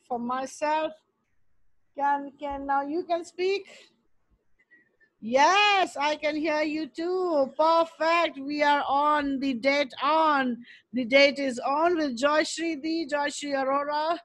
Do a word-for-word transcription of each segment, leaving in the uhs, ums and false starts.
for myself. Can can now you can speak? Yes, I can hear you too. Perfect. We are on the date on. The date is on with Joyshri D, Joyshri Arora.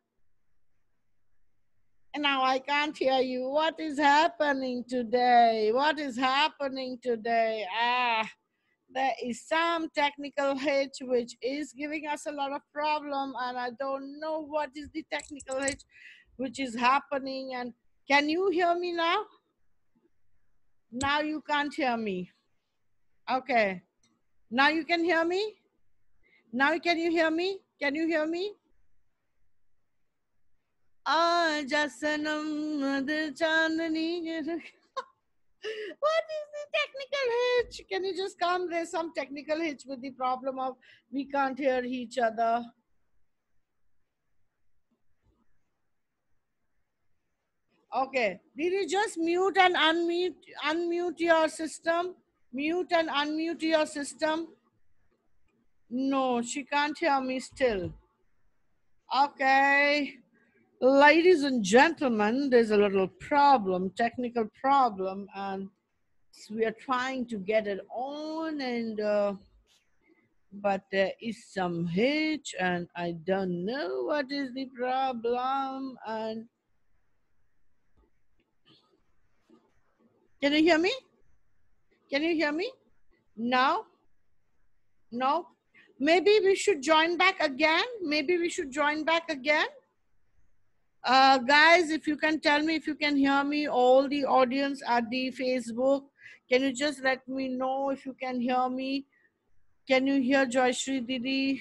And now I can't hear you. What is happening today? What is happening today? Ah, there is some technical hitch which is giving us a lot of problem, and I don't know what is the technical hitch which is happening. And can you hear me now? Now you can't hear me. Okay. Now you can hear me? Now can you hear me? Can you hear me? Aaja sanam dil chandni. What is the technical hitch? Can you just come? There's some technical hitch with the problem of we can't hear each other. Okay. Did you just mute and unmute unmute your system? Mute and unmute your system. No, she can't hear me still. Okay. Ladies and gentlemen, there's a little problem, technical problem, and we are trying to get it on, and uh, but there is some hitch, and I don't know what is the problem. And can you hear me? Can you hear me? No? No? Maybe we should join back again. Maybe we should join back again. Uh, guys, if you can tell me if you can hear me, all the audience at the Facebook, can you just let me know if you can hear me? Can you hear Joyshri Didi?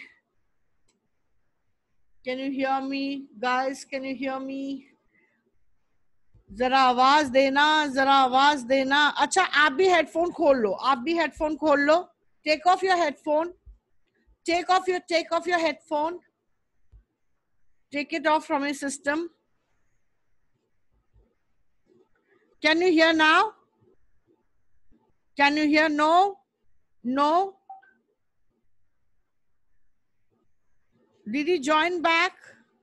Can you hear me? Guys, can you hear me? जरा आवाज देना जरा आवाज देना अच्छा आप भी headphone खोल लो आप भी हेडफोन खोल लो take off your headphone take off your take off your headphone take it off from your system can you hear now can you hear no no did you join back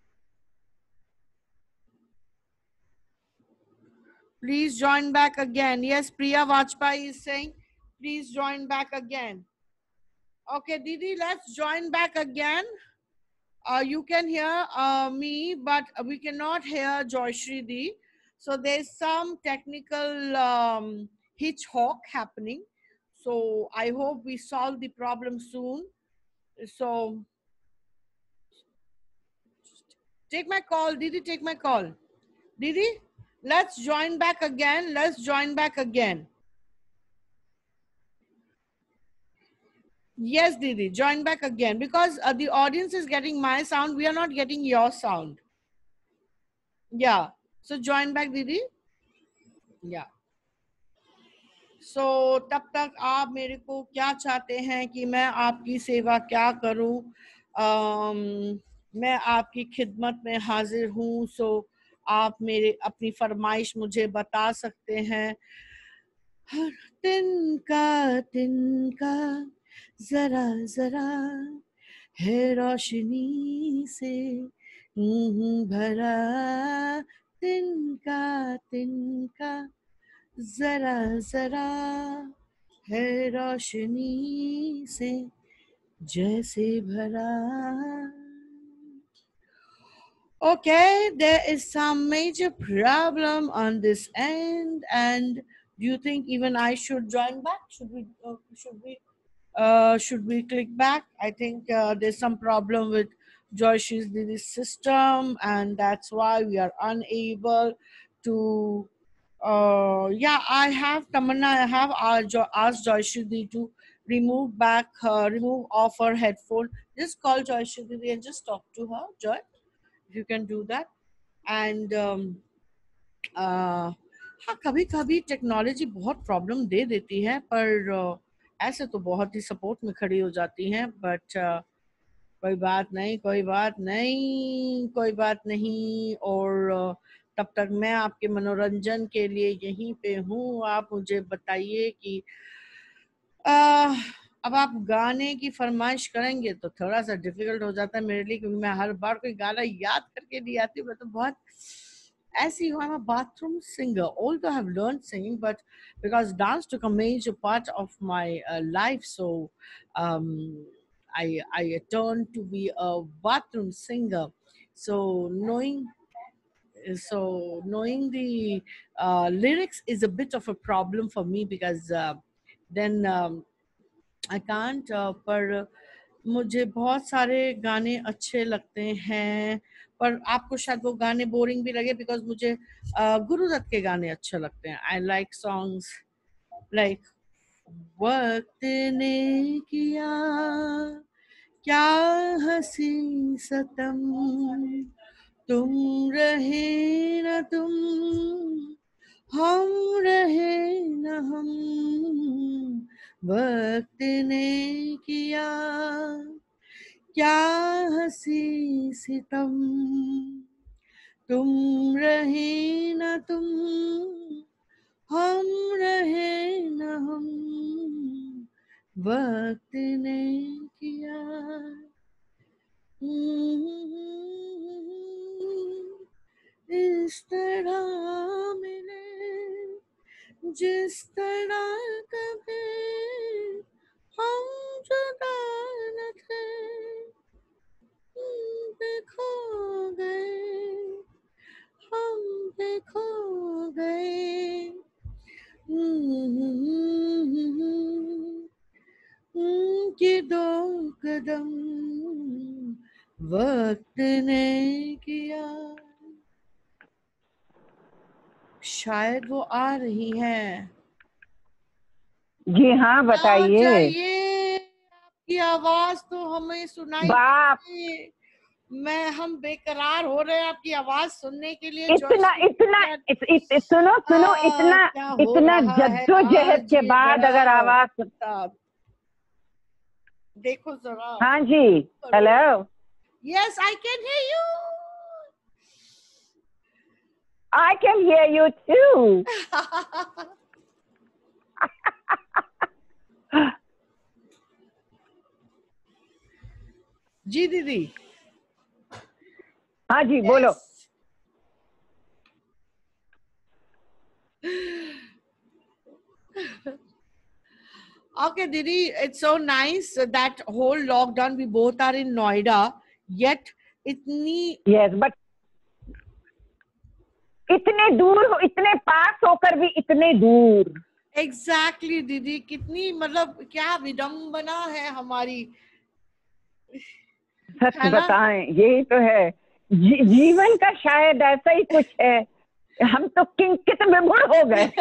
please join back again yes Priya Vajpayee is saying please join back again okay Didi let's join back again Uh, you can hear uh, me, but we cannot hear Joyshri Di. So there's some technical um, hitchhawk happening. So I hope we solve the problem soon. So take my call, Didi, take my call. Didi, let's join back again. Let's join back again. Yes, Didi, join back again because uh, the audience is getting my sound. We are not getting your sound. Yeah. So join back, Didi. Yeah. So so, तब तक आप मेरे को क्या चाहते हैं कि मैं आपकी सेवा क्या करूं um, मैं आपकी खिदमत में हाजिर हूं सो आप मेरे अपनी फरमाइश मुझे बता सकते हैं हर तिनका तिनका जरा जरा है रोशनी से भरा तिनका तिनका जरा जरा है रोशनी से जैसे भरा okay there is some major problem on this end and do you think even I should join back should we uh, should we uh, should we click back I think uh, there's some problem with Joysh's Didi's system and that's why we are unable to uh yeah I have Tamanna I have asked Joyshri to remove back uh, remove off her headphone just call Joyshri and just talk to her Joy if you can do that and um uh हाँ कभी कभी technology बहुत problem दे देती है पर uh, ऐसे तो बहुत ही सपोर्ट में खड़ी हो जाती हैं बट uh, कोई बात नहीं कोई बात नहीं कोई बात नहीं और uh, तब तक मैं आपके मनोरंजन के लिए यहीं पे हूँ आप मुझे बताइए कि आ, अब आप गाने की फरमाइश करेंगे तो थोड़ा सा डिफिकल्ट हो जाता है मेरे लिए, क्योंकि मैं हर बार कोई गाना याद करके नहीं आती। मैं तो बहुत ऐसी हूँ, I'm a bathroom singer. Although I have learned singing, but because dance took a major part of my uh, life, so um, I I turned to be a bathroom singer. So knowing so knowing the uh, lyrics is a bit of a problem for me, because uh, then um, I can't uh, पर मुझे बहुत सारे गाने अच्छे लगते हैं, पर आपको शायद वो गाने बोरिंग भी लगे, बिकॉज मुझे uh, गुरुदत्त के गाने अच्छे लगते हैं। आई लाइक सॉन्ग्स लाइक वक्त ने किया क्या हंसी सतम, तुम रहे न तुम, हम रहे न हम, वक्त ने किया क्या हंसी सितम, तुम रहे न तुम, हम रहे न हम, वक्त ने किया। इस तरह मिले जिस तरह कभी हम जुदा न थे, हम पे खो गए, हम पे खो गए, कि दो कदम वक्त ने किया। शायद वो आ रही हैं। जी हाँ, आ बताइए। जाइए, आपकी आवाज तो हमें सुनाई बाप, देती। मैं हम बेकरार हो रहे हैं आपकी आवाज सुनने के लिए। इतना जॉयश्री इतना क्या- इत, इत, इत, सुनो सुनो, आ, इतना क्या हो इतना रहा है जद्दोजहद आज के ये बाद बड़ा अगर आवाज सुन... साहब, देखो जरा। हाँ जी, hello, yes I can hear you. I can hear you too. जी दीदी। हाँ जी, yes. बोलो। Okay, Didi, it's so nice that whole lockdown we both are in Noida, yet इतनी यस, बट इतने दूर हो, इतने पास होकर भी इतने दूर। एग्जैक्टली exactly, दीदी कितनी मतलब क्या विडंबना है हमारी, सच है ना? बताएं, यही तो है जी, जीवन का शायद ऐसा ही कुछ है। हम तो किंकित विभुर हो गए।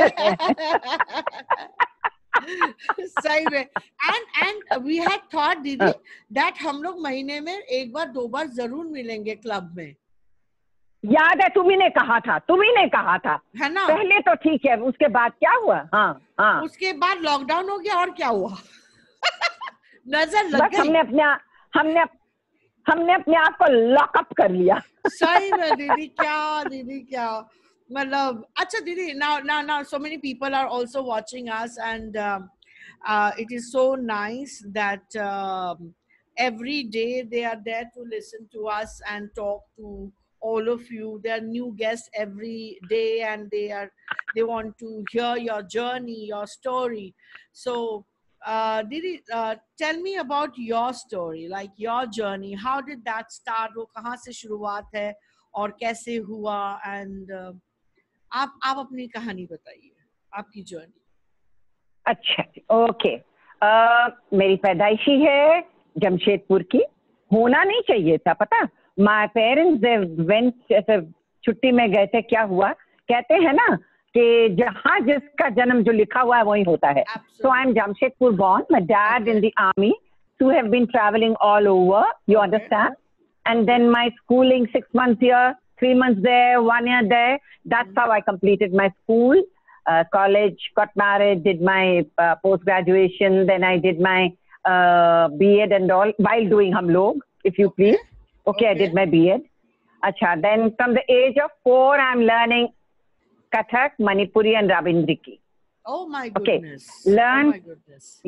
सही में। And and we had thought दीदी दैट हम लोग महीने में एक बार दो बार जरूर मिलेंगे क्लब में। याद है, तुम्ही ने कहा था, तुम्ही ने कहा था, है ना? पहले तो ठीक है, उसके बाद क्या हुआ? हाँ हाँ, उसके बाद लॉकडाउन हो गया और क्या हुआ? नजर लग बस गई। हमने अपने हमने हमने अपने आप को लॉकअप कर लिया। सही में दीदी, क्या दीदी क्या मतलब। अच्छा दीदी, now now now so many people are also watching us, and um, uh, it is so nice that um, every day they are there to listen to us and talk to all of you. There are new guests every day, and they are they want to hear your journey, your story. So uh, Didi, uh, tell me about your story, like your journey. How did that start? वो कहाँ से शुरुआत है और कैसे हुआ? And uh, आप आप अपनी कहानी बताइए, आपकी जर्नी। अच्छा, ओके। मेरी पैदाइशी है जमशेदपुर की, होना नहीं चाहिए था, पता। माय पेरेंट्स वेंट, ऐसे छुट्टी में गए थे, क्या हुआ, कहते हैं ना कि जहाँ जिसका जन्म जो लिखा हुआ है वही होता है। So I am Jamshedpur born, my dad in the army, so have been traveling all over, you understand, and then my schooling, six months here, three months there, one year there. That's how I completed my school, uh, college, got married, did my uh, post graduation, then I did my uh, B Ed and all while doing hum log, if you please. Okay, I did my B Ed. Acha, then from the age of four, I'm learning Kathak, Manipuri, and Ravindriki. Oh my Okay, goodness. learn. Oh my goodness. Yes.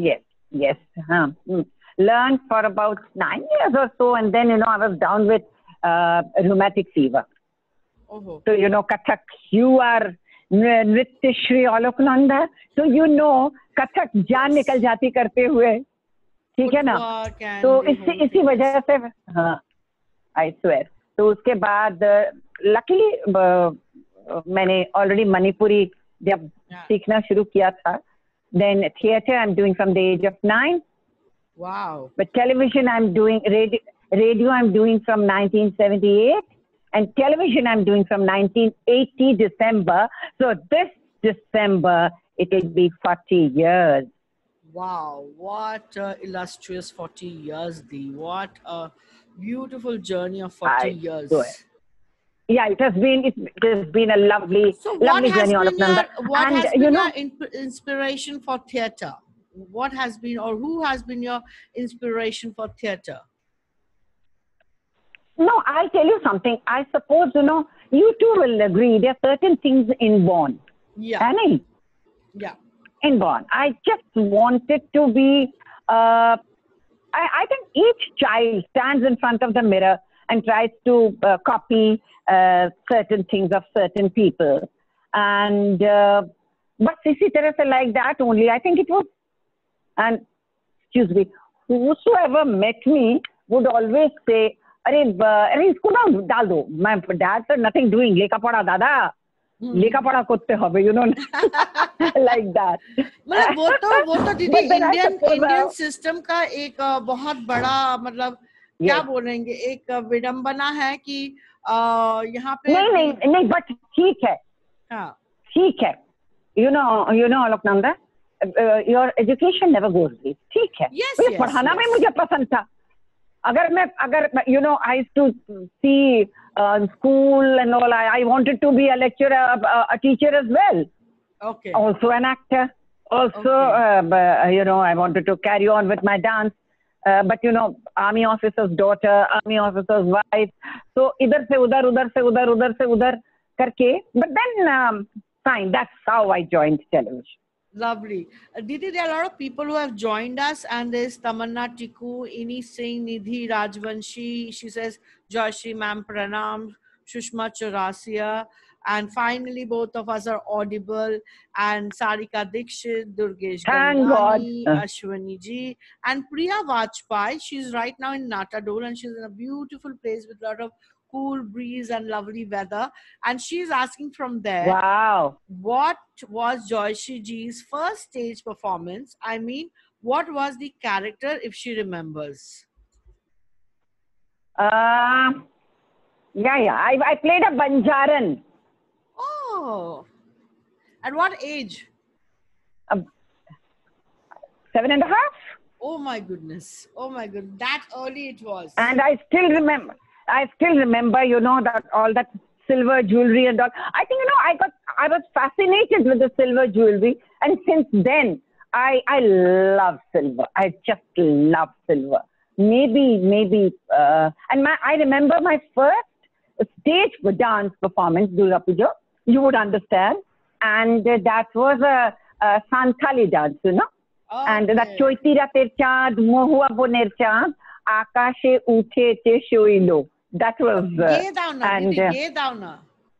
Yes. Huh. Mm. Learned for about nine years or so, and then you know I was down with uh, rheumatic fever. Oh. So you know Kathak, you are Nritya Shri Aloknanda, so you know Kathak जान निकल जाती करते हुए, ठीक है ना? तो इसी इसी वजह से हाँ, I swear. तो उसके बाद luckily मैंने already मणिपुरी जब सीखना शुरू किया था. Then theater I'm doing from the age of nine. Wow. But television I'm doing, radio, radio I'm doing from nineteen seventy-eight. And television I'm doing from nineteen eighty December. So this December, it will be forty years. Wow. What uh, illustrious forty years, Dee. What a beautiful journey of forty I years. swear. Yeah, it has been, it, it has been a lovely, so lovely what has journey, been your, what and, has been you know, your in, inspiration for theater? What has been, or who has been your inspiration for theater? No, I'll tell you something. I suppose, you know, you too will agree. There are certain things inborn. Yeah. Annie? Yeah. Inborn. I just wanted to be, uh, I, I think each child stands in front of the mirror and tries to uh, copy uh, certain things of certain people. And, uh, but isi tarah se like that only, I think it was, and excuse me, whosoever met me would always say, अरे अरे इसको ना डाल दो. My dad said nothing doing. लेखा पढ़ा दादा. लेखा पढ़ा करते होगे, you know, like that. मतलब वो तो वो तो दीदी इंडियन इंडियन सिस्टम का एक बहुत बड़ा मतलब क्या बोलेंगे एक विडंबना है कि यहाँ पे नहीं नहीं नहीं बट ठीक है. हाँ ठीक है. You know you know Aloknanda, uh, your education never goes waste. ठीक है. Yes, मुझे yes, पढ़ाना yes. भी मुझे पसंद था. अगर मैं अगर you know I used to see uh, school and all, I, I wanted to be a lecturer, a, a teacher as well. Okay. Also an actor. Also, okay. uh, you know, I wanted to carry on with my dance. Uh, but you know, army officer's daughter, army officer's wife. So इधर से उधर, उधर से उधर, उधर से उधर करके. But then, um, fine. That's how I joined television. Lovely. Uh, Didi, there are a lot of people who have joined us, and there's Tamanna Tiku, Ini Singh, Nidhi Rajvanshi. She says, Joyshri ma'am pranam, Shushma Chaurasia. And finally, both of us are audible. And Sarika Dikshit, Durgesh Gandhani, Ashwani ji, and Priya Vajpayee. She's right now in Natadol, and she's in a beautiful place with a lot of cool breeze and lovely weather, and she's asking from there, wow, what was Joyshri ji's first stage performance? I mean, what was the character, if she remembers? Uh, yeah, yeah. I, I played a Banjaran. Oh, at what age? Uh, seven and a half. Oh my goodness. Oh my goodness. That early it was. And I still remember. I still remember, you know, that all that silver jewelry and all. I think, you know, I got, I was fascinated with the silver jewelry. And since then, I, I love silver. I just love silver. Maybe, maybe, uh, and my, I remember my first stage dance performance, Durga Puja, you would understand. And uh, that was a, a Santali dance, you know. Okay. And that Choitira Ter Chand, Mohua Boner Chand, Akashe Uthe Te Shoilo. That was uh, and ge daw na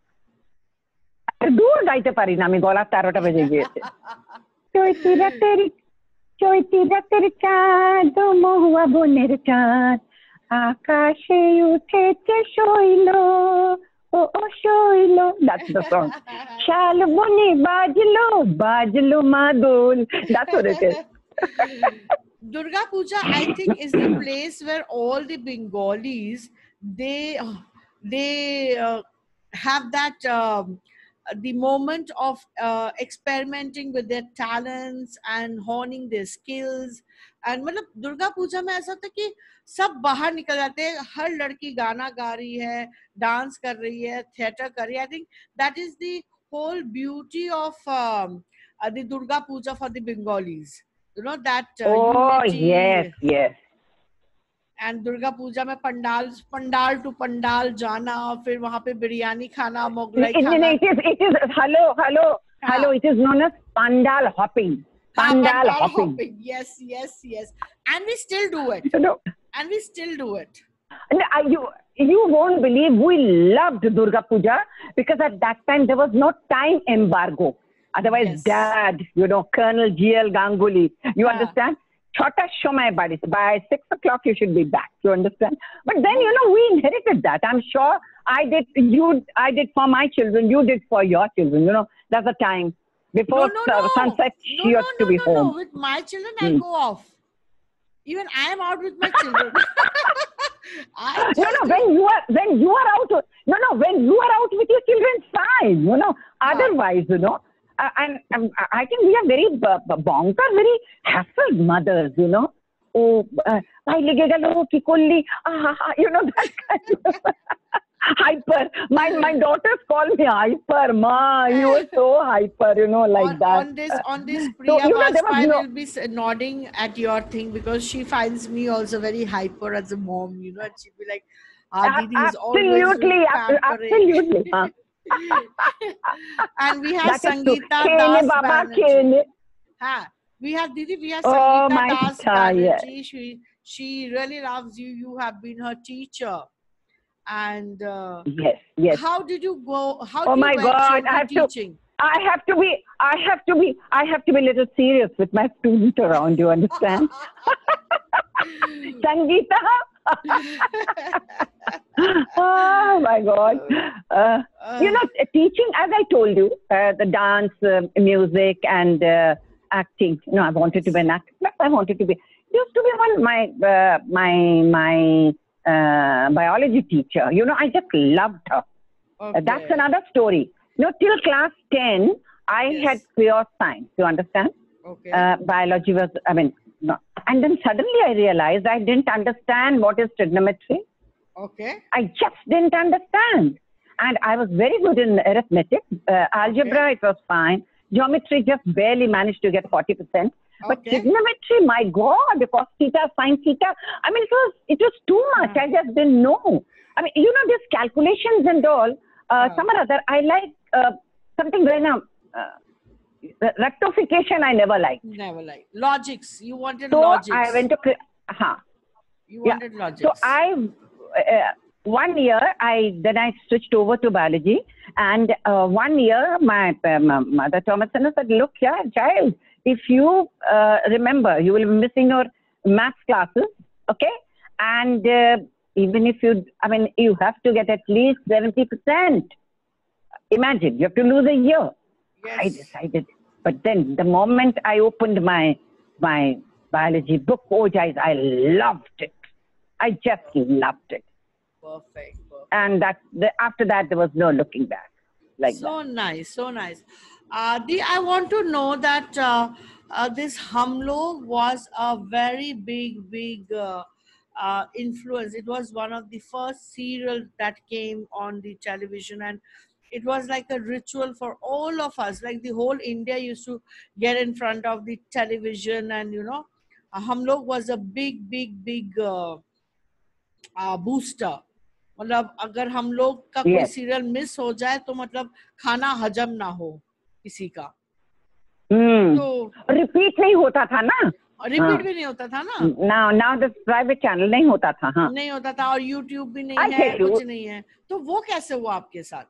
dur gaite pari na ami gola তেরোটা বেজে গিয়েছে চৈতিরা তেরি চৈতিরা তেরি চাঁদ মহুয়া বনের চাঁদ আকাশে উঠেছে শৈলো ও ও শৈলো. That's the song. শাল বনে বাজলো বাজলো মাদল. That's what it is. Durga Puja, I think, is the place where all the Bengalis, they they uh, have that um, the moment of uh, experimenting with their talents and honing their skills. And मतलब दुर्गा पूजा में ऐसा होता है कि सब बाहर निकल जाते हैं. हर लड़की गाना गा रही है, डांस कर रही है, थिएटर कर रही है. I think that is the whole beauty of um, uh, the Durga Puja for the Bengalis. You know that uh, oh unity. yes yes. And Durga Puja में पंडाल पंडाल to पंडाल जाना, फिर वहाँ पे बिरयानी खाना, मोगलाई खाना. It is it is hello hello hello. It is known as pandal hopping. Pandal hopping. Yes, yes, yes. And we still do it. You know, And we still do it. and I, you you won't believe we loved Durga Puja because at that time there was no time embargo. Otherwise, Yes. Dad, you know, Colonel G L Ganguly, you Ah. understand? Chota Shomai Badi. By six o'clock you should be back. You understand? But then you know we inherited that. I'm sure I did. You, I did for my children. You did for your children. You know, there's a time No, before no, uh, no. sunset. No, You no, have to no, be no, home. no. With my children, I Hmm. go off. Even I am out with my children. I No, just no. do- When you are when you are out, no, no. When you are out with your children, fine. You know. Ah. Otherwise, you know, uh, and um, I think we are very uh, bonker, very hassled mothers. You know. Oh, uh, I legega lo ki kolli. Ah, ah, you know that kind of hyper. My my daughters call me hyper. Ma, you were so hyper. You know, like on, that. on this on this So, Priya you know, there was Bajpai no- will be s- nodding at your thing because she finds me also very hyper as a mom, you know, and she'll be like, ah, A- Didi is always absolutely, ab- pampering. absolutely. Huh. And we have That is true. Sangeeta Khene, Das Baba, Banerjee. khene. Ha. We have Didi, we have Oh, Sangeeta my Das child, yes. Banerjee. She, she really loves you. You have been her teacher. And uh, Yes, yes. how did you go? How Oh did you my venture God, into I have to, teaching? I have to be, I have to be, I have to be a little serious with my student around. You understand? Sangeeta. Oh my God. Uh, you know, teaching, as I told you, uh, the dance, uh, music, and uh, acting. You know, I wanted to be an actor. I wanted to be. Used to be one my uh, my my uh, biology teacher. You know, I just loved her. Uh, That's Okay. another story. You know, till class ten, I Yes. had pure science. You understand? Okay. Uh, biology was, I mean, no. And then suddenly I realized I didn't understand what is trigonometry. Okay. I just didn't understand. And I was very good in arithmetic. Uh, algebra, it was fine. Geometry just barely managed to get forty percent. But Okay. trigonometry, my God, cos theta, sin theta. I mean, it was, it was too much. I just didn't know. I mean, you know, these calculations and all, uh, Ah. some or other, I like uh, something very now. Uh, rectification, I never liked. Never like logics. You wanted So logics. I went to, cre- huh. You Yeah. wanted logics. So I, uh, one year, I then I switched over to biology, and uh, one year my, uh, my mother Thomason said, "Look here, child, if you uh, remember, you will be missing your maths classes, okay? And uh, even if you, I mean, you have to get at least seventy percent. Imagine, you have to lose a year." I yes. decided, but then the moment I opened my my biology book, oh guys, I loved it. I just loved it. Perfect. Perfect. And that the, after that there was no looking back. Like So nice. So nice. Uh, the I want to know that uh, uh, this Hum Log was a very big, big uh, uh, influence. It was one of the first serial that came on the television, and it was like a ritual for all of us. Like the whole India used to get in front of the television, and you know, uh, Hum Log was a big, big, big uh, uh, booster. मतलब अगर हम लोग का कोई Yes. Serial miss हो जाए तो मतलब खाना हजम ना हो किसी का that. Hmm. तो Repeat नहीं होता था ना. रिपीट हाँ. भी नहीं होता था ना Now now the private channel नहीं होता था. हाँ. नहीं होता था और यूट्यूब भी नहीं I'll है tell you. कुछ नहीं है तो वो कैसे हुआ आपके साथ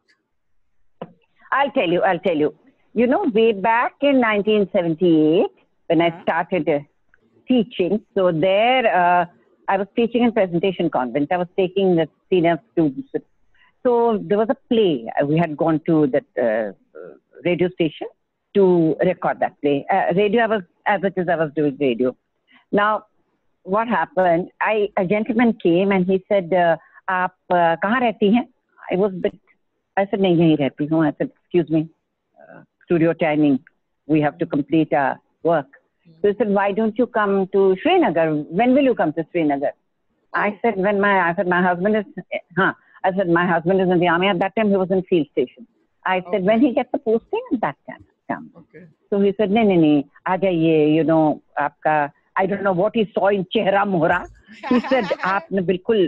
I'll tell you. I'll tell you. You know, way back in nineteen seventy-eight, when I Uh-huh. started uh, teaching, so there uh, I was teaching in Presentation Convent. I was taking the senior students. So there was a play. Uh, We had gone to that uh, uh, radio station to record that play. Uh, radio, I was, as it is, I was doing radio. Now, what happened? I a gentleman came and he said, uh, "आप uh, कहाँ रहती हैं?" I was bit. I said, "नहीं यहीं रहती हूँ." I said, "Excuse me, uh, studio timing. We have to complete our work." So he said, "Why don't you come to Srinagar? When will you come to Srinagar?" I said, "When my I said my husband is, huh? I said my husband is in the army. At that time he was in field station." I said, Okay. "When he gets the posting, at that time come." okay So he said, "नहीं नहीं नहीं, आ जाइए. You know, आपका I don't know what he saw in चेहरा मोहरा." He said, "आपने बिल्कुल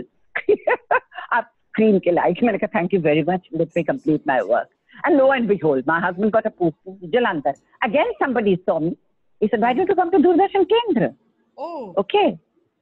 आप screen के लायक." मैंने कहा, "Thank you very much. Let me complete my work." And lo and behold, my husband got a posting in Jalandhar. Again, somebody saw me. He said, why don't you come to Doordarshan Kendra? Oh. Okay.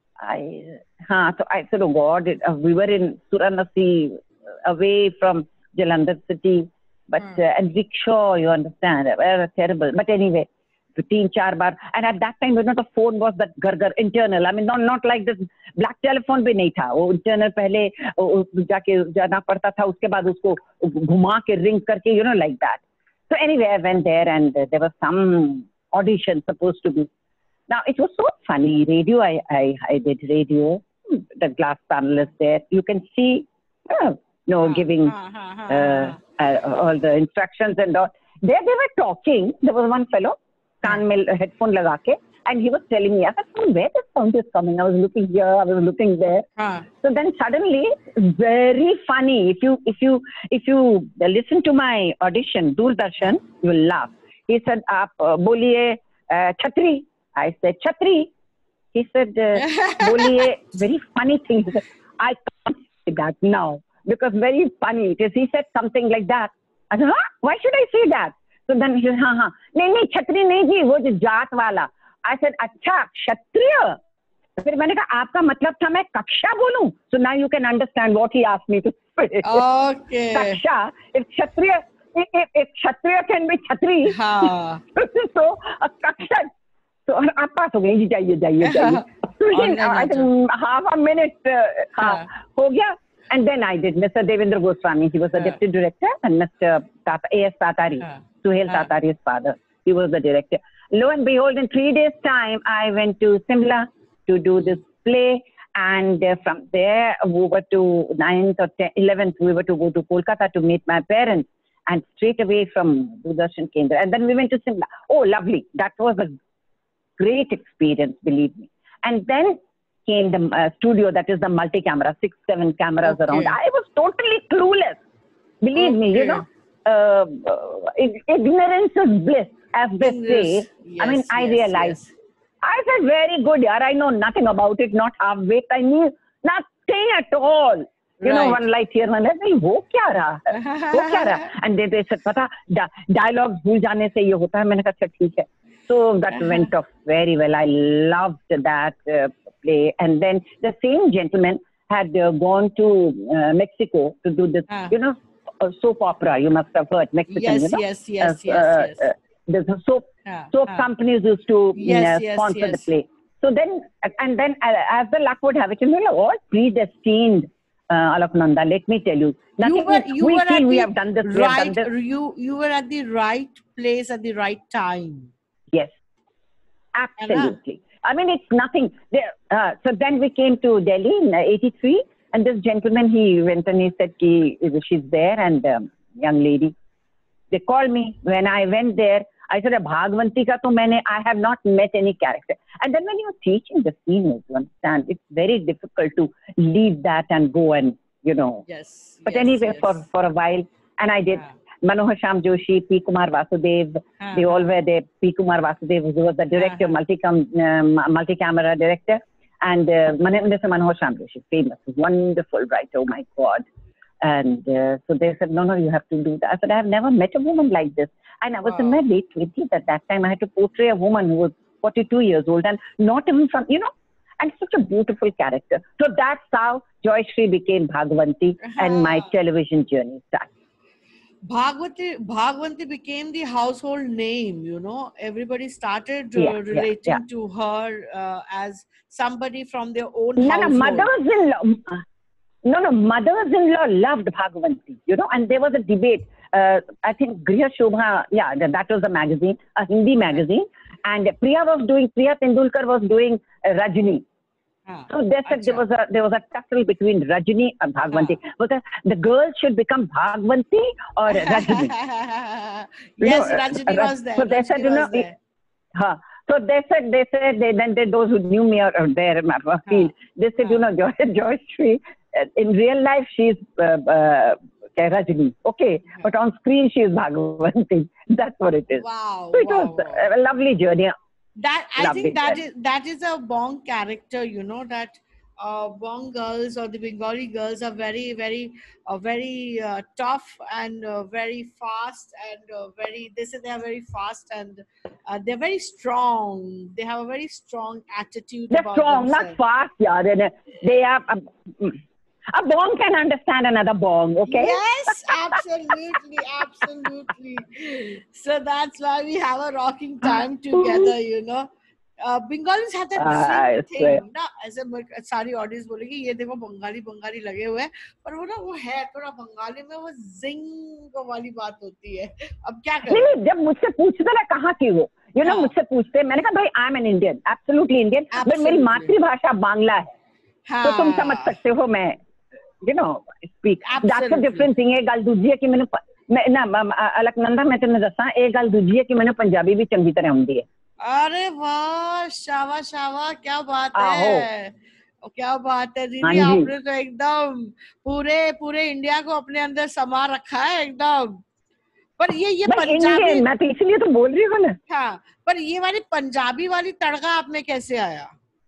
I, huh, so I said, oh God, it, uh, we were in Suranasi, uh, away from Jalandhar city, but, Hmm. uh, and rickshaw, you understand, uh, terrible. But anyway, teen char bar, and at that time, you know, the phone was that gar gar internal. I mean, not not like this black telephone भी नहीं था. वो internal पहले वो जाके जाना पड़ता था. उसके बाद उसको घुमा के ring करके, you know, like that. So anyway, I went there, and uh, there was some audition supposed to be. Now it was so funny. Radio, I I, I did radio. The glass panel is there. You can see, uh, you know, Huh, giving huh, huh, huh, uh, huh. uh, all the instructions and all. There they were talking. There was one fellow, कान में headphone लगा के, and he was telling me, I said, from where the sound is coming? I was looking here, I was looking there. Huh. So then suddenly, very funny. If you if you if you listen to my audition, Doordarshan, you will laugh. He said, "आप uh, बोलिए uh, छतरी." I said, "छतरी." He said, uh, "बोलिए." Very funny thing. He said, I can't say that now because very funny it is. He said something like that. I said, huh? Why should I say that? So then he said, हाँ हाँ नहीं नहीं छतरी नहीं जी वो जो जात वाला. I said, अच्छा क्षत्रिय. फिर मैंने कहा आपका मतलब था मैं कक्षा बोलूं. So now you can understand what he asked me to say. Okay. कक्षा. If Kshatriya, if, if, if Kshatriya can be छतरी. हाँ. So a कक्षा. So आप पास हो गए जी जाइए जाइए जाइए. So in I think half a minute uh, हाँ हो गया. And then I did Mister Devendra Goswami. He was the deputy director, and Mister Tata, A S Tatari, Suhail Tatari's father. He was the director. Lo and behold, in three days' time, I went to Simla to do this play. And uh, from there, we were to ninth or tenth, eleventh, we were to go to Kolkata to meet my parents. And straight away from Doordarshan Kendra. And then we went to Simla. Oh, lovely. That was a great experience, believe me. And then came the uh, studio, that is the multi-camera, six, seven cameras Okay. around. I was totally clueless. Believe me, you Okay. know, uh, uh, ig- ignorance is bliss, as they say. Yes, I mean, I yes, realized. yes. I said, very good, yaar. I know nothing about it, not half-baked. I knew nothing at all. You know, Right. one light here, one light. नहीं वो क्या रहा है? वो क्या रहा? And they, they said, पता, dialogue भूल जाने से ये होता है. मैंने कहा, अच्छा ठीक है. So that went off very well. I loved that uh, play. And then the same gentleman had uh, gone to uh, Mexico to do this, Ah. you know, a soap opera. You must have heard Mexican, Yes, you know. yes, yes, Uh, yes, uh, yes. uh, there's a soap, Ah, soap ah. companies used to Yes, uh, yes, sponsor the yes. play. So then, and then uh, as the luck would have it, you know, all predestined, uh, Alaknanda, let me tell you. Nothing You were, you we were feel at we the have done this, we have right, done this. you, you were at the right place at the right time. Yes, absolutely. I mean, it's nothing. There, uh, so then we came to Delhi in uh, eighty-three, and this gentleman, he went and he said, ki, she's there, and um, young lady. They called me. When I went there, I said, Bhagwanti ka to maine, I have not met any character. And then when you're teaching the seniors, you understand, it's very difficult to leave that and go and, you know. Yes. But yes, anyway, yes. for, for a while, and I did. Ah. Manohar Sham Joshi, P. Kumar Vasudev, Ah, they all ah. were there. P. Kumar Vasudev, who was the director, Ah, ah. multi-cam, uh, multi-camera director. And uh, Man- Mister Manohar Sham Joshi, famous, wonderful writer, oh my God. And uh, so they said, no, no, you have to do that. I said, I have never met a woman like this. And I was in Wow. my late twenties at that time. I had to portray a woman who was forty-two years old and not even from, you know, and such a beautiful character. So that's how Joy Shri became Bhagwanti and my Ah. television journey started. Bhagwati, Bhagwanti became the household name, you know. Everybody started uh, Yeah, yeah, relating yeah. to her uh, as somebody from their own No, no, household. mothers-in-law. No, no, mothers-in-law loved Bhagwanti, you know, and there was a debate. Uh, I think Griha Shobha, yeah, that that was a magazine, a Hindi magazine, and Priya was doing, Priya Tendulkar was doing uh, Rajini. Ah, So they said there acha. was a there was a tussle between Rajini and Bhagwanti. Because the girl should become Bhagwanti or Rajini. You Yes, know, uh, Rajini Raj- was there. So they said, Rajini you know, was there. huh. So they said, they said, they, then they, those who knew me or, or there in my field, they said, you know, Joy, Joy Shri, uh, in real life, she's uh, uh, Rajini, okay, but on screen, she is Bhagwanti. That's what it is. Wow, So it wow, was wow. a lovely journey. That I Lovely think that journey. is that is a Bong character, you know, that uh, Bong girls or the Bengali girls are very, very, uh, very uh, tough and uh, very fast and uh, very. They say they are very fast and uh, they're very strong. They have a very strong attitude They're about strong, not themselves. fast, yeah. They, they are. A, a bong can understand another bong, okay? Yes, absolutely, absolutely. So that's why we have a rocking time together, you know. Uh, Bengalis have that zing I swear. thing ना ऐसे मैं- सारी audience बोलेगी ये देखो बंगाली बंगाली लगे हुए हैं पर वो ना वो है थोड़ा बंगाली में वो जिंग वाली बात होती है अब क्या नहीं करें नहीं, जब मुझसे पूछते ना कहाँ की हो, यू नो हाँ मुझसे पूछते, मैंने कहा भाई I am an Indian, absolutely Indian, but मेरी Absolutely. मातृभाषा बांग्ला है, तो तुम समझ हाँ सकते हो मैं you know speak that's a Absolutely. Different thing. ये गल दूजी है कि मैंने प- मैं ना म- अ- अलकनंदा मैं तेन दसा ये गल दूजी है कि मैंने पंजाबी भी चंगी तरह आउंदी है। अरे वाह शावा शावा क्या बात आहो है ओ, क्या बात है हाँ दीदी जी, आपने तो एकदम पूरे पूरे इंडिया को अपने अंदर समा रखा है एकदम पर ये ये भाई पंजाबी इंडियन, मैं तो इसलिए तो बोल रही हूँ ना। हाँ पर ये वाली पंजाबी वाली तड़का आप में कैसे आया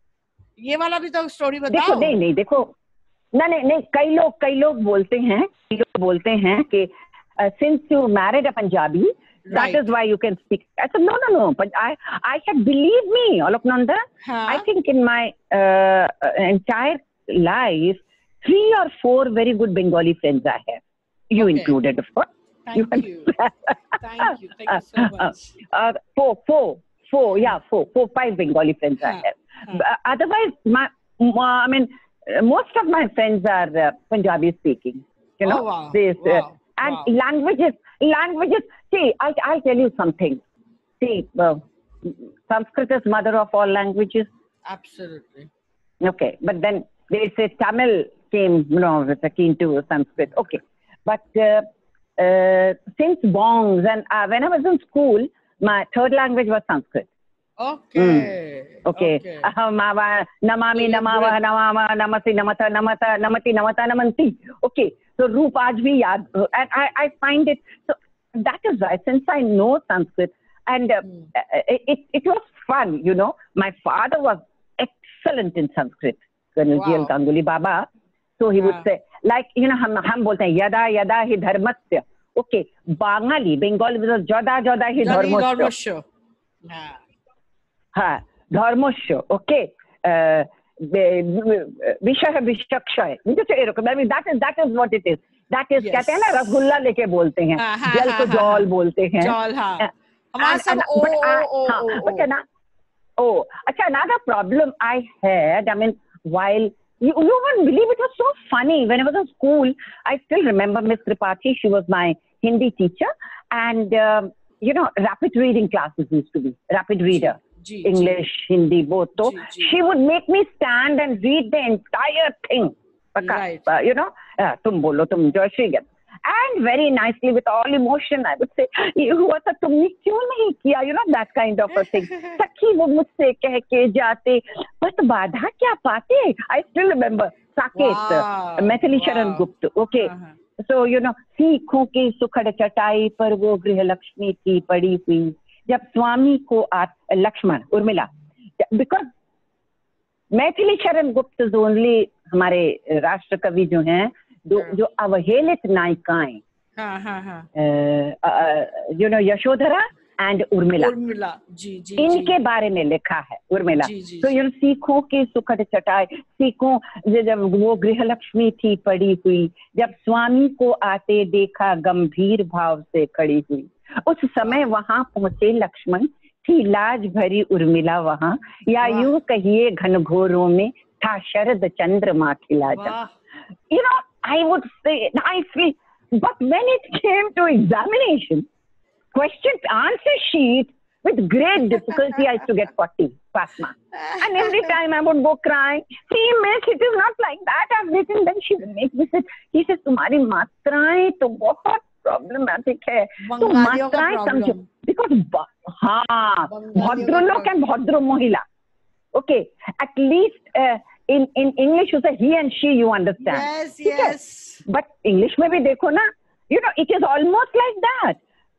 ये वाला भी तो स्टोरी देखो बताओ नहीं नहीं देखो, ना नहीं नहीं, कई लोग कई लोग बोलते हैं, कई लोग बोलते हैं कि since you married a Punjabi that Right. is why you can speak. I said no no no, but I I said believe me Alaknanda, हाँ I think in my uh, entire life three or four very good Bengali friends I have, you Okay. included of course. thank you thank you thank you so much uh, four four four yeah four four five Bengali friends I हाँ, have. हाँ. Uh, otherwise my uh, I mean uh, most of my friends are uh, Punjabi speaking, you know. Oh, wow. This uh, Wow. and Wow. languages languages see I'll, I'll tell you something. See uh, Sanskrit is mother of all languages, Absolutely. okay, but then they say Tamil came, you know, with a keen to Sanskrit, okay, but uh, uh, since bongs and uh, when I was in school my third language was Sanskrit. Okay. Okay. Okay. Ahamawa, namami, So you're namawa, good. namama, namasi, namata, namata, namati, namata, namanti. Okay. So roop aaj bhi yaad. And I, I find it, so that is why, since I know Sanskrit, and uh, Hmm. it, it was fun, you know. My father was excellent in Sanskrit, Colonel G L Wow. Ganguly Baba. So he would हाँ. say, like, you know, हम हम बोलते हैं यदा यदा हि धर्मस्य. Okay. Bangali, Bengali was जदा जदा हि Jadi धर्मस्य. Dharmasya. हाँ. हाँ, धर्मस्य, okay. विषय विचक्षय, that is that is what it is. That is, Yes. कहते हैं ना रसगुल्ला लेके बोलते हैं, हाँ, हाँ, जल हाँ, को हाँ, जौल हाँ. बोलते हैं. जौल, हाँ. And- हमारा and- सब and- O but O I- ओ हाँ, ओ but ओ. ना, oh, अच्छा, another problem I had, I mean, while you, you won't believe, it was so funny. When I was in school, I still remember Miss Tripathi. She was my Hindi teacher, and um, you know, rapid reading classes used to be rapid reader. Ji, ji. English, Hindi, both. So ji, ji. she would make me stand and read the entire thing. Paka, Right. uh, you know, uh, tum bolo, tum Joyshri get. And very nicely, with all emotion, I would say, ये हुआ था तुमने क्यों नहीं किया? You know, that kind of a thing. सखी वो मुझसे कह के जाते, बस बाधा क्या पाते? I still remember Saket, Wow. uh, Maithili Wow. Sharan Gupt. Okay. हाँ, हाँ. So, you know, सीखों की सुखड़ चटाई पर वो गृह लक्ष्मी थी पड़ी हुई, जब स्वामी को आ लक्ष्मण उर्मिला, बिकॉज मैथिली शरण गुप्त ओनली हमारे राष्ट्र कवि जो हैं, जो जो अवहेलित नायिकाएं, हाँ, हाँ, हाँ. You know, Yashodhara and Urmila, Urmila. जी, जी, इनके जी. बारे में लिखा है उर्मिला. जी, जी, तो जी. ये सीखों की सुखद चटाई, सीखों जब वो गृहलक्ष्मी थी पड़ी हुई, जब स्वामी को आते देखा गंभीर भाव से खड़ी हुई, उस समय वहां पहुंचे लक्ष्मण, थी लाज भरी उर्मिला वहां, या वाह. यूं कहिए घनघोरों में था शरद चंद्रमा खिला जब. वाह. You know, I would say nicely, but when it came to examination, question answer sheet, with great difficulty I used to get forty pass marks. And every time I would go crying, see miss, it is not like that I've written. Then she would make me say, he says, तुम्हारी मात्राएं तो बहुत problematic है, तो बंगालियों का मात्राएं समझो, problem. because हाँ, बंगालियों का भद्रलोक and problem. भद्र महिला. Okay, at least uh, in in English you say he and she, you understand. Yes, ठीक है? yes. But English में भी देखो ना, you know, it is almost like that.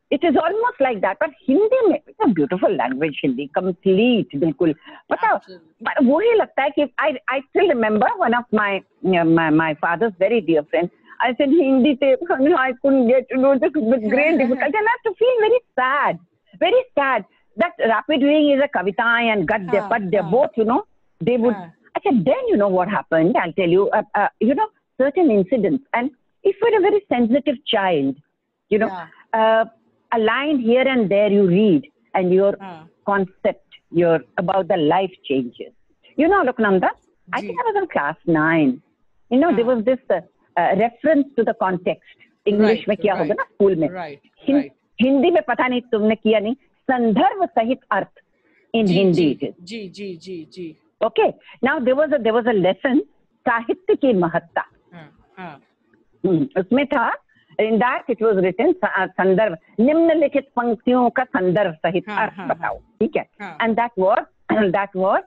It is almost like that. But Hindi में, it's a beautiful language, Hindi, complete, बिल्कुल. पता, but वही लगता है कि I I still remember one of my my my father's very dear friends. I said Hindi te, I couldn't get to know this with great difficulty, and I have to feel very sad, very sad. That rapid reading is a kavita and gadya, padya, both, you know, they would. I said, then you know what happened? I'll tell you. Uh, uh, you know, certain incidents, and if you're a very sensitive child, you know, Yeah. uh, a line here and there you read, and your Uh. concept, your about the life changes. You know, Loknanda, I Ji. think I was in class nine. You know, there Uh. was this uh, uh, reference to the context. English Right, में क्या right. होगा ना school में. Right, हिं- right. Hindi में पता नहीं तुमने किया नहीं. संदर्भ सहित अर्थ in ji, Hindi ji, it is. जी, जी, जी, जी. Okay. Now there was a there was a lesson साहित्य की महत्ता. हाँ, हाँ. हम्म, उसमें था in that it was written स- संदर्भ निम्नलिखित पंक्तियों का संदर्भ सहित हाँ, अर्थ हाँ, बताओ. ठीक है. हाँ. And that was that was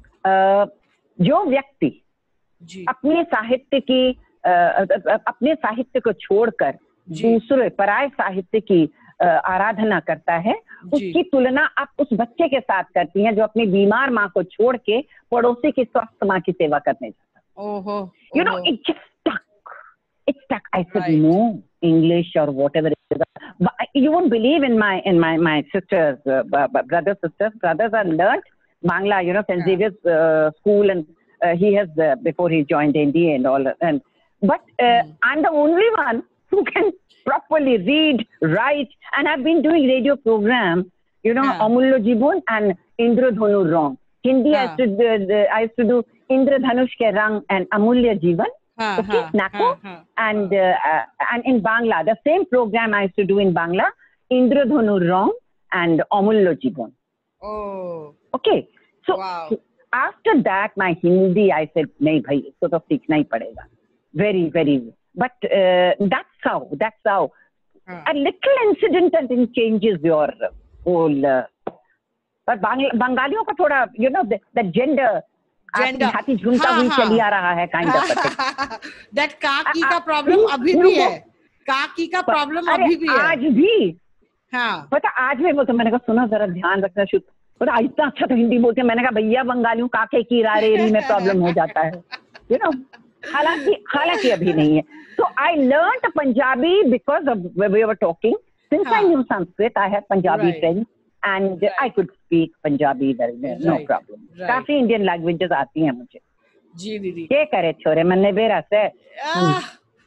uh, जो व्यक्ति जी, अपने साहित्य की uh, अपने साहित्य को छोड़कर जी. दूसरे पराय साहित्य की uh, आराधना करता है, जी. उसकी तुलना आप उस बच्चे के साथ करती हैं जो अपनी बीमार माँ को छोड़ के पड़ोसी की स्वस्थ माँ की सेवा करने जाता है. ओहो, You know, ओहो. it just stuck. It stuck. I said, Right. no, English or whatever it is. But you won't believe in my in my my sisters, uh, b- b- brothers, sisters. Brothers are learnt Bangla, you know, Saint Yeah. Xavier's uh, school, and uh, he has uh, before he joined N D A and all. And but uh, Hmm. I'm the only one who can properly read, write, and I've been doing radio program. You know, Yeah. Amulya Jibun and Indradhanu Rang. Hindi, I Yeah. used to do, the, I used to do Indradhanush ke Rang and Amulya Jivan. हाँ, Okay, हाँ, Nako, हाँ, हाँ. and uh, uh, and in Bangla, the same program I used to do in Bangla, Indradhanu Rang and Amulya Jivan. Oh, Okay, so wow. after that, my Hindi, I said, नहीं भाई, इसको तो सीखना ही पड़ेगा. Very, very. But uh, that's how, that's how. हाँ. A little incident and it changes your whole. Uh, but Bang- बंगालियों का थोड़ा, you know, the, the gender. आपकी Gender. छाती झुमका हाँ, हुई हाँ. चली आ रहा है kind of a thing. That काकी आ- का आ- प्रॉब्लम you- अभी you भी go- है. काकी का प्रॉब्लम अरे अभी भी है. आज भी हाँ. पता आज भी बोलते, मैंने कहा सुना जरा ध्यान रखना शुद्ध. पता इतना अच्छा तो हिंदी बोलते हैं. मैंने कहा भैया बंगालियों काके की रारेरी में प्रॉब्लम हो जाता है. You know, हालांकि हालांकि अभी नहीं है. So I learned Punjabi because of when we were talking. Since I हाँ. knew Sanskrit, I had Punjabi Right. friends and Right. I could speak Punjabi very well, no Right. problem. Right. काफी Indian languages आती हैं मुझे. जी दीदी. क्या करे छोरे मन्ने बेरा से. आह,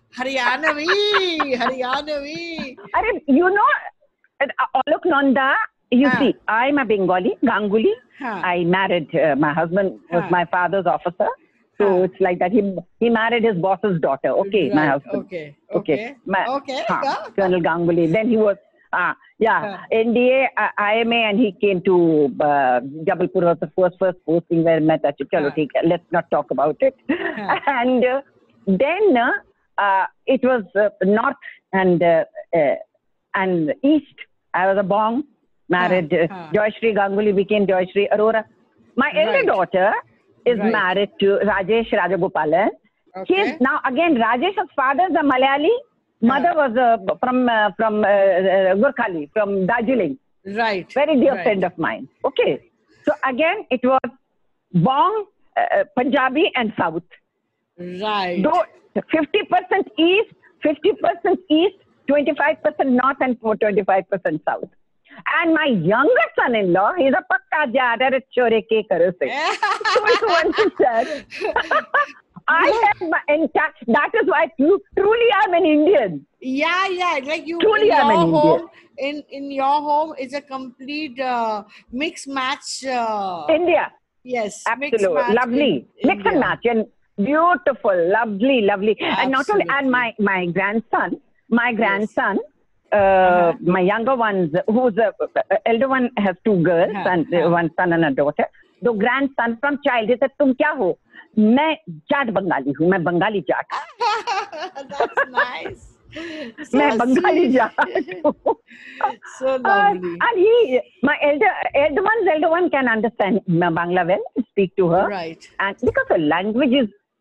हरियाणवी, हरियाणवी. अरे you know, Alok Nanda, you हाँ. see, I'm a Bengali, Ganguly. हाँ. I married, uh, my husband was Huh. my father's officer. So Huh. it's like that. He he married his boss's daughter. Okay, my Right. husband. Okay. Okay. Okay. My, Okay. huh, Yeah. Colonel Ganguly. Then he was, uh, yeah, Huh. N D A, uh, I M A, and he came to uh, Jabalpur was the first, first posting where I met. I said, Chalo, Huh. theek hai, let's not talk about it. Huh. And uh, then uh, uh, it was uh, north and uh, uh, and east. I was a bong, married. Huh. Uh, Huh. Joyshri Ganguly became Joyshri Arora. My elder Right. daughter is Right. married to Rajesh Rajagopalan. He Okay. is now again Rajesh's father is a Malayali. Mother was uh, from uh, from uh, uh, Gurkhali, from Darjeeling. Right. Very dear Right. friend of mine. Okay, so again it was Bong, uh, Punjabi and South. Right. Though fifty percent east, fifty percent east, twenty-five percent north, and twenty-five percent south. And my younger son-in-law, he's a pakka jadar chore ke karo se. So it's one sister. I have my entire, that is why tru- truly I'm an Indian. Yeah, yeah. Like you, Truly in I'm your an Indian. home, in in your home is a complete uh, mix match. Uh, India, yes, mix absolute, match lovely. in Mix and India. match and beautiful, lovely, lovely. And not only, and Absolutely. my, my grandson, my grandson, uh, Uh-huh. my younger ones, who's a, uh, elder one has two girls Uh-huh. and uh, Uh-huh. one son and a daughter. The grandson from child, he said, तुम क्या हो? मैं जाट बंगाली हूँ, मैं Bengali Jat. That's nice. So मैं Bengali sweet. Jat हूँ. So Uh, lovely. and he, my elder, elder one, elder one can understand Bangla well, speak to her. Right. And because the language is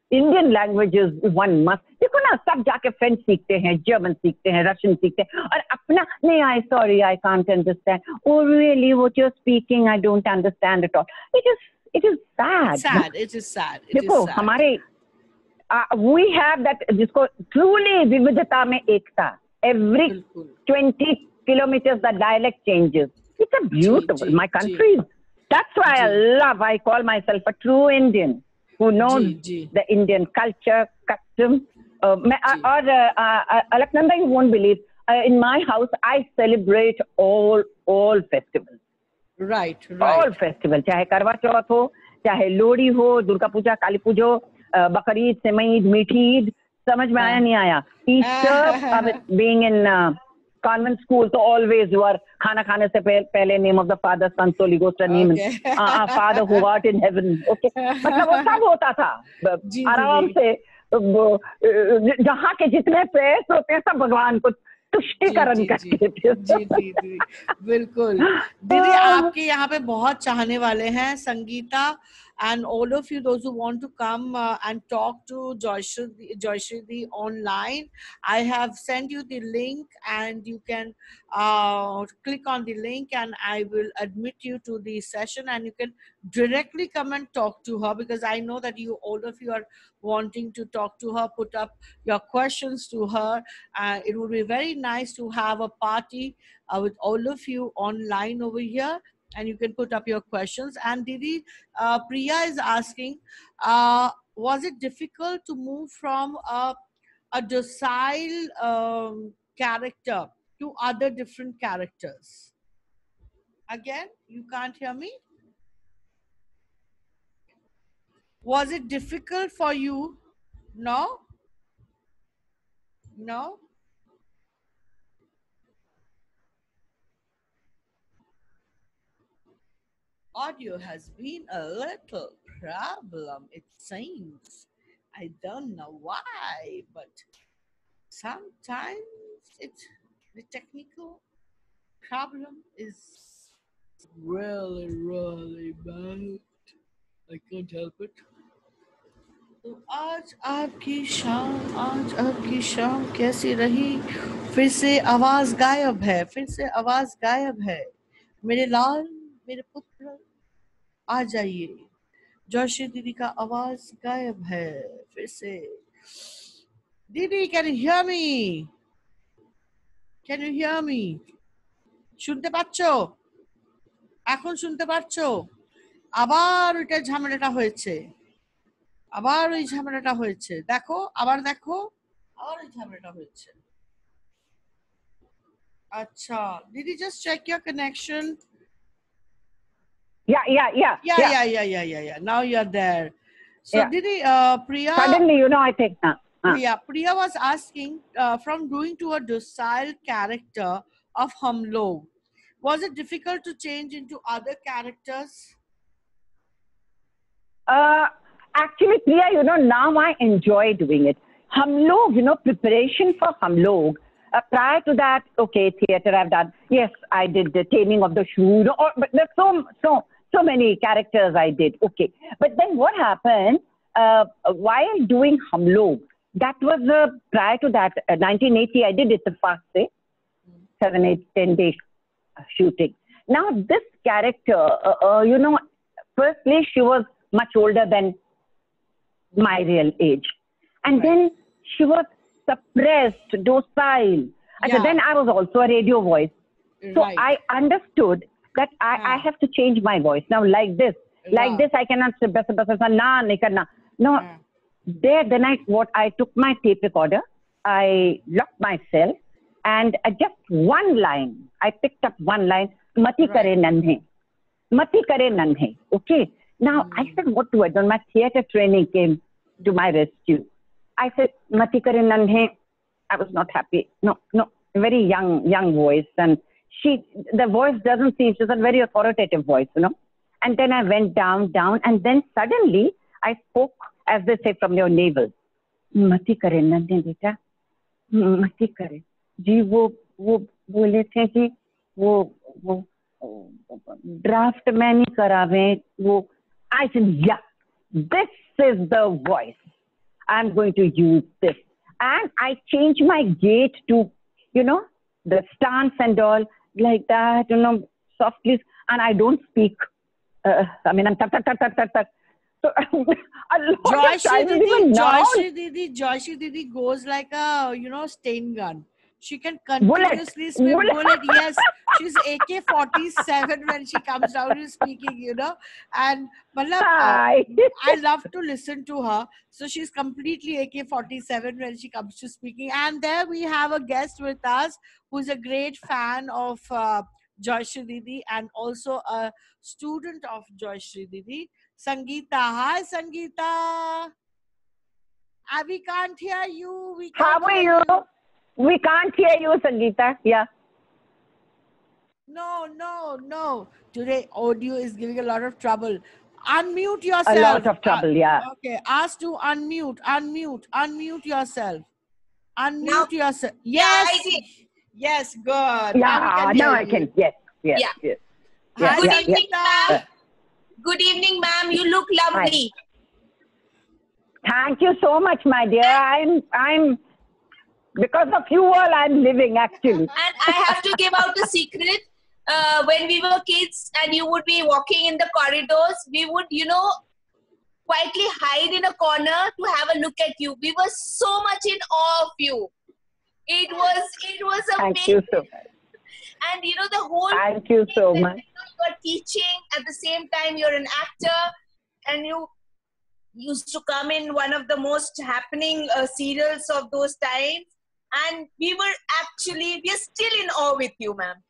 Indian languages one must, देखो ना सब जाके French सीखते हैं, German सीखते हैं, Russian सीखते हैं, और अपना नहीं, I sorry I can't understand, oh really what you are speaking I don't understand at all. It is it is It's sad. sad. It is sad. It is देखो sad. हमारे we have that, जिसको truly विविधता में एकता. Every बिल्कुल. Twenty kilometers the dialect changes. It's a beautiful, जी, my जी, country. That's why I जी, love, I call myself a true Indian who knows जी, जी, the Indian culture, custom. Uh, मैं जी. और uh, uh, Alaknanda, you won't believe, uh, in my house I celebrate all all festivals. Right, All right. festivals, चाहे करवा चौथ हो, चाहे लोहड़ी हो, दुर्गा पूजा, काली पूजा हो, uh, Bakrid, same Eid, मीठी ईद, समझ में आया नहीं आया. Easter, being in uh, convent school, so always you are खाना खाने से पहले name of the Father, Son, Holy Ghost, name Okay. uh, Father who art in heaven. Okay, मतलब वो सब होता था जी, आराम जी, से. जहाँ के जितने प्रेस होते हैं सब भगवान को तुष्टिकरण जी, करते थे. जी, जी, जी, बिल्कुल. दीदी आपके यहाँ पे बहुत चाहने वाले हैं, Sangeeta, and all of you those who want to come uh, and talk to Joyshri Joyshri online, I have sent you the link and you can uh, click on the link and I will admit you to the session and you can directly come and talk to her, because I know that you all of you are wanting to talk to her, put up your questions to her. Uh, it would be very nice to have a party uh, with all of you online over here, and you can put up your questions. And Didi, uh, Priya is asking, uh, was it difficult to move from a, a docile um, character to other different characters? Again, you can't hear me? Was it difficult for you? No? No? Audio has been a little problem, it seems. I don't know why, but sometimes it's the technical problem is really, really bad. I can't help it. तो आज आपकी शाम आज आपकी शाम कैसी रही? फिर से आवाज गायब है, फिर से आवाज गायब है. मेरे लाल, मेरे पुत्र, आ जाइए. जोशी दीदी का आवाज गायब है फिर से. दीदी, can you hear me? Can you hear me? শুনতে পাচ্ছো? এখন শুনতে পাচ্ছো? আবার ওইটা ঝামেলাটা হয়েছে. আবার ওই ঝামেলাটা হয়েছে. দেখো, আবার দেখো, আবার ওই ঝামেলাটা হয়েছে. আচ্ছা, দীদি, just check your connection. Yeah, yeah, yeah, Yeah, yeah, yeah, yeah, yeah, yeah. Now you're there. So, Yeah. Didi, uh, Priya. Suddenly, you know, I think. Uh, uh. Yeah, Priya was asking uh, from doing to a docile character of Hum Log, was it difficult to change into other characters? Uh, actually, Priya, you know, now I enjoy doing it. Hum Log, you know, preparation for Hum Log. Uh, prior to that, okay, theater I've done. Yes, I did the Taming of the Shrew. Or, but there's so, so, so many characters I did. Okay. But then what happened, uh, while doing Hum Log, that was uh, prior to that, uh, nineteen eighty, I did it the fast day, mm. seven, eight, ten days uh, shooting. Now, this character, uh, uh, you know, firstly, she was much older than my real age. And right. then she was suppressed, docile. Yeah. So then I was also a radio voice. So right. I understood that I, yeah. I have to change my voice. Now, like this, yeah. like this, I cannot say, nah, nah, no. Yeah. There, then I, what, I took my tape recorder, I locked myself, and uh, just one line, I picked up one line, Mati right. kare nanhe. Mati kare nanhe. Okay. Now, mm. I said, what do I do? My theater training came to my rescue. I said, Mati kare nanhe. I was not happy. No, no, very young, young voice. And she, the voice doesn't seem, she's a very authoritative voice, you know. And then I went down, down, and then suddenly I spoke, as they say, from your navel. Mati kare nanhe beta. Mati kare. जी वो वो बोले थे कि वो वो draft में नहीं करावे वो. I said, yeah, this is the voice. I'm going to use this. And I change my gait to, you know, the stance and all like that, you know, softly. And I don't speak. Uh, I mean, I'm tak, tak, tak, tak, tak, tak. So a lot of Joyshri times, Didi, even now, Joyshri Didi, Joyshri Didi goes like a, you know, stain gun. She can bullet, continuously spit bullet. bullet. Yes, she's A K forty-seven when she comes down to speaking, you know. And Malab, uh, Hi. I love to listen to her. So she's completely A K forty-seven when she comes to speaking. And there we have a guest with us who's a great fan of uh, Joyshri Didi and also a student of Joyshri Didi, Sangeeta. Hi, Sangeeta. Uh, we can't hear you. We How can't are hear you? you. We can't hear you, Sangeeta. Yeah. No, no, no. Today audio is giving a lot of trouble. Unmute A lot yourself. of Uh, trouble. Yeah. okay, ask to unmute, unmute, unmute yourself. Now, Unmute yourself. yeah, I Yes, did. yes, good. Now we Yeah. can Now hear I you. can. Yes. Yes. Yeah. Yes. Hi, Yeah, Good yeah, evening, Sangeeta. ma'am. Good evening, ma'am. You look lovely. Thank you so much, my dear. I'm. I'm. Because of you all, I'm living actually. And I have to give out a secret. Uh, when we were kids and you would be walking in the corridors, we would, you know, quietly hide in a corner to have a look at you. We were so much in awe of you. It was, it was Thank amazing. you so much. And you know, the whole Thank you so thing that, much. you know, you are teaching at the same time you're an actor, and you used to come in one of the most happening uh, serials of those times, and we were actually we are still in awe with you, ma'am.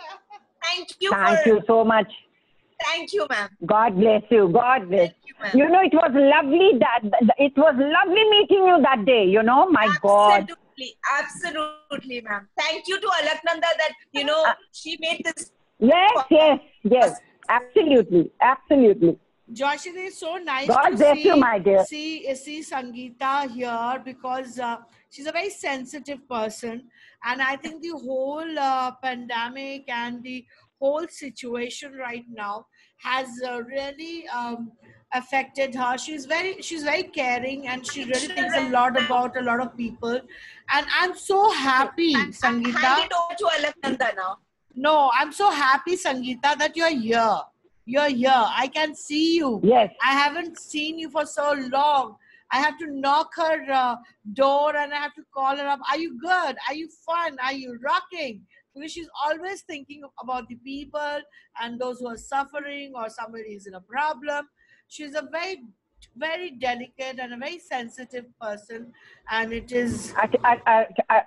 Thank you Thank for you so much. thank you, ma'am. God bless you. God bless. Thank you, ma'am. You know, it was lovely that it was lovely meeting you that day. You know, my God. Absolutely, absolutely, ma'am. Thank you to Alaknanda that you know Uh, she made this. Yes, yes, yes. Absolutely, absolutely. Joyshri, it's so nice God to bless see, you, my dear. see see Sangeeta here because uh, she's a very sensitive person, and I think the whole uh, pandemic and the whole situation right now has uh, really um, affected her. She's very she's very caring, and she really thinks a lot about a lot of people, and I'm so happy, Hand Sangeeta. it over to Alaknanda now. No, I'm so happy, Sangeeta, that you're here. You're here. I can see you. Yes. I haven't seen you for so long. I have to knock her uh, door and I have to call her up. Are you good? Are you fun? Are you rocking? Because she's always thinking about the people and those who are suffering or somebody is in a problem. She's a very, very delicate and a very sensitive person, and it is I, I, I, I,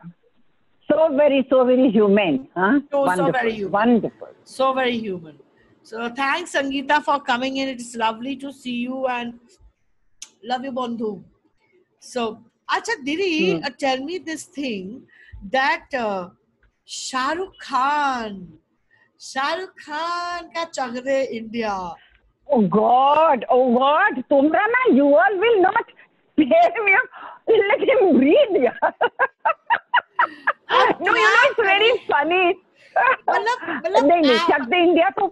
so very, so very human. Huh? so, so Wonderful. very human. Wonderful. So very human. So thanks, Sangeeta, for coming in. It's lovely to see you and love you, Bandhu. So, Acha Didi, Hmm. uh, tell me this thing that uh, Shah Rukh Khan, Shah Rukh Khan ka chagre India. Oh God, oh God, Tumra man, you all will not spare me. Let him breathe. Yeah. अब No, you क्या know, it's very करें? funny. मतलब मतलब नहीं नहीं आ- चक दे India तो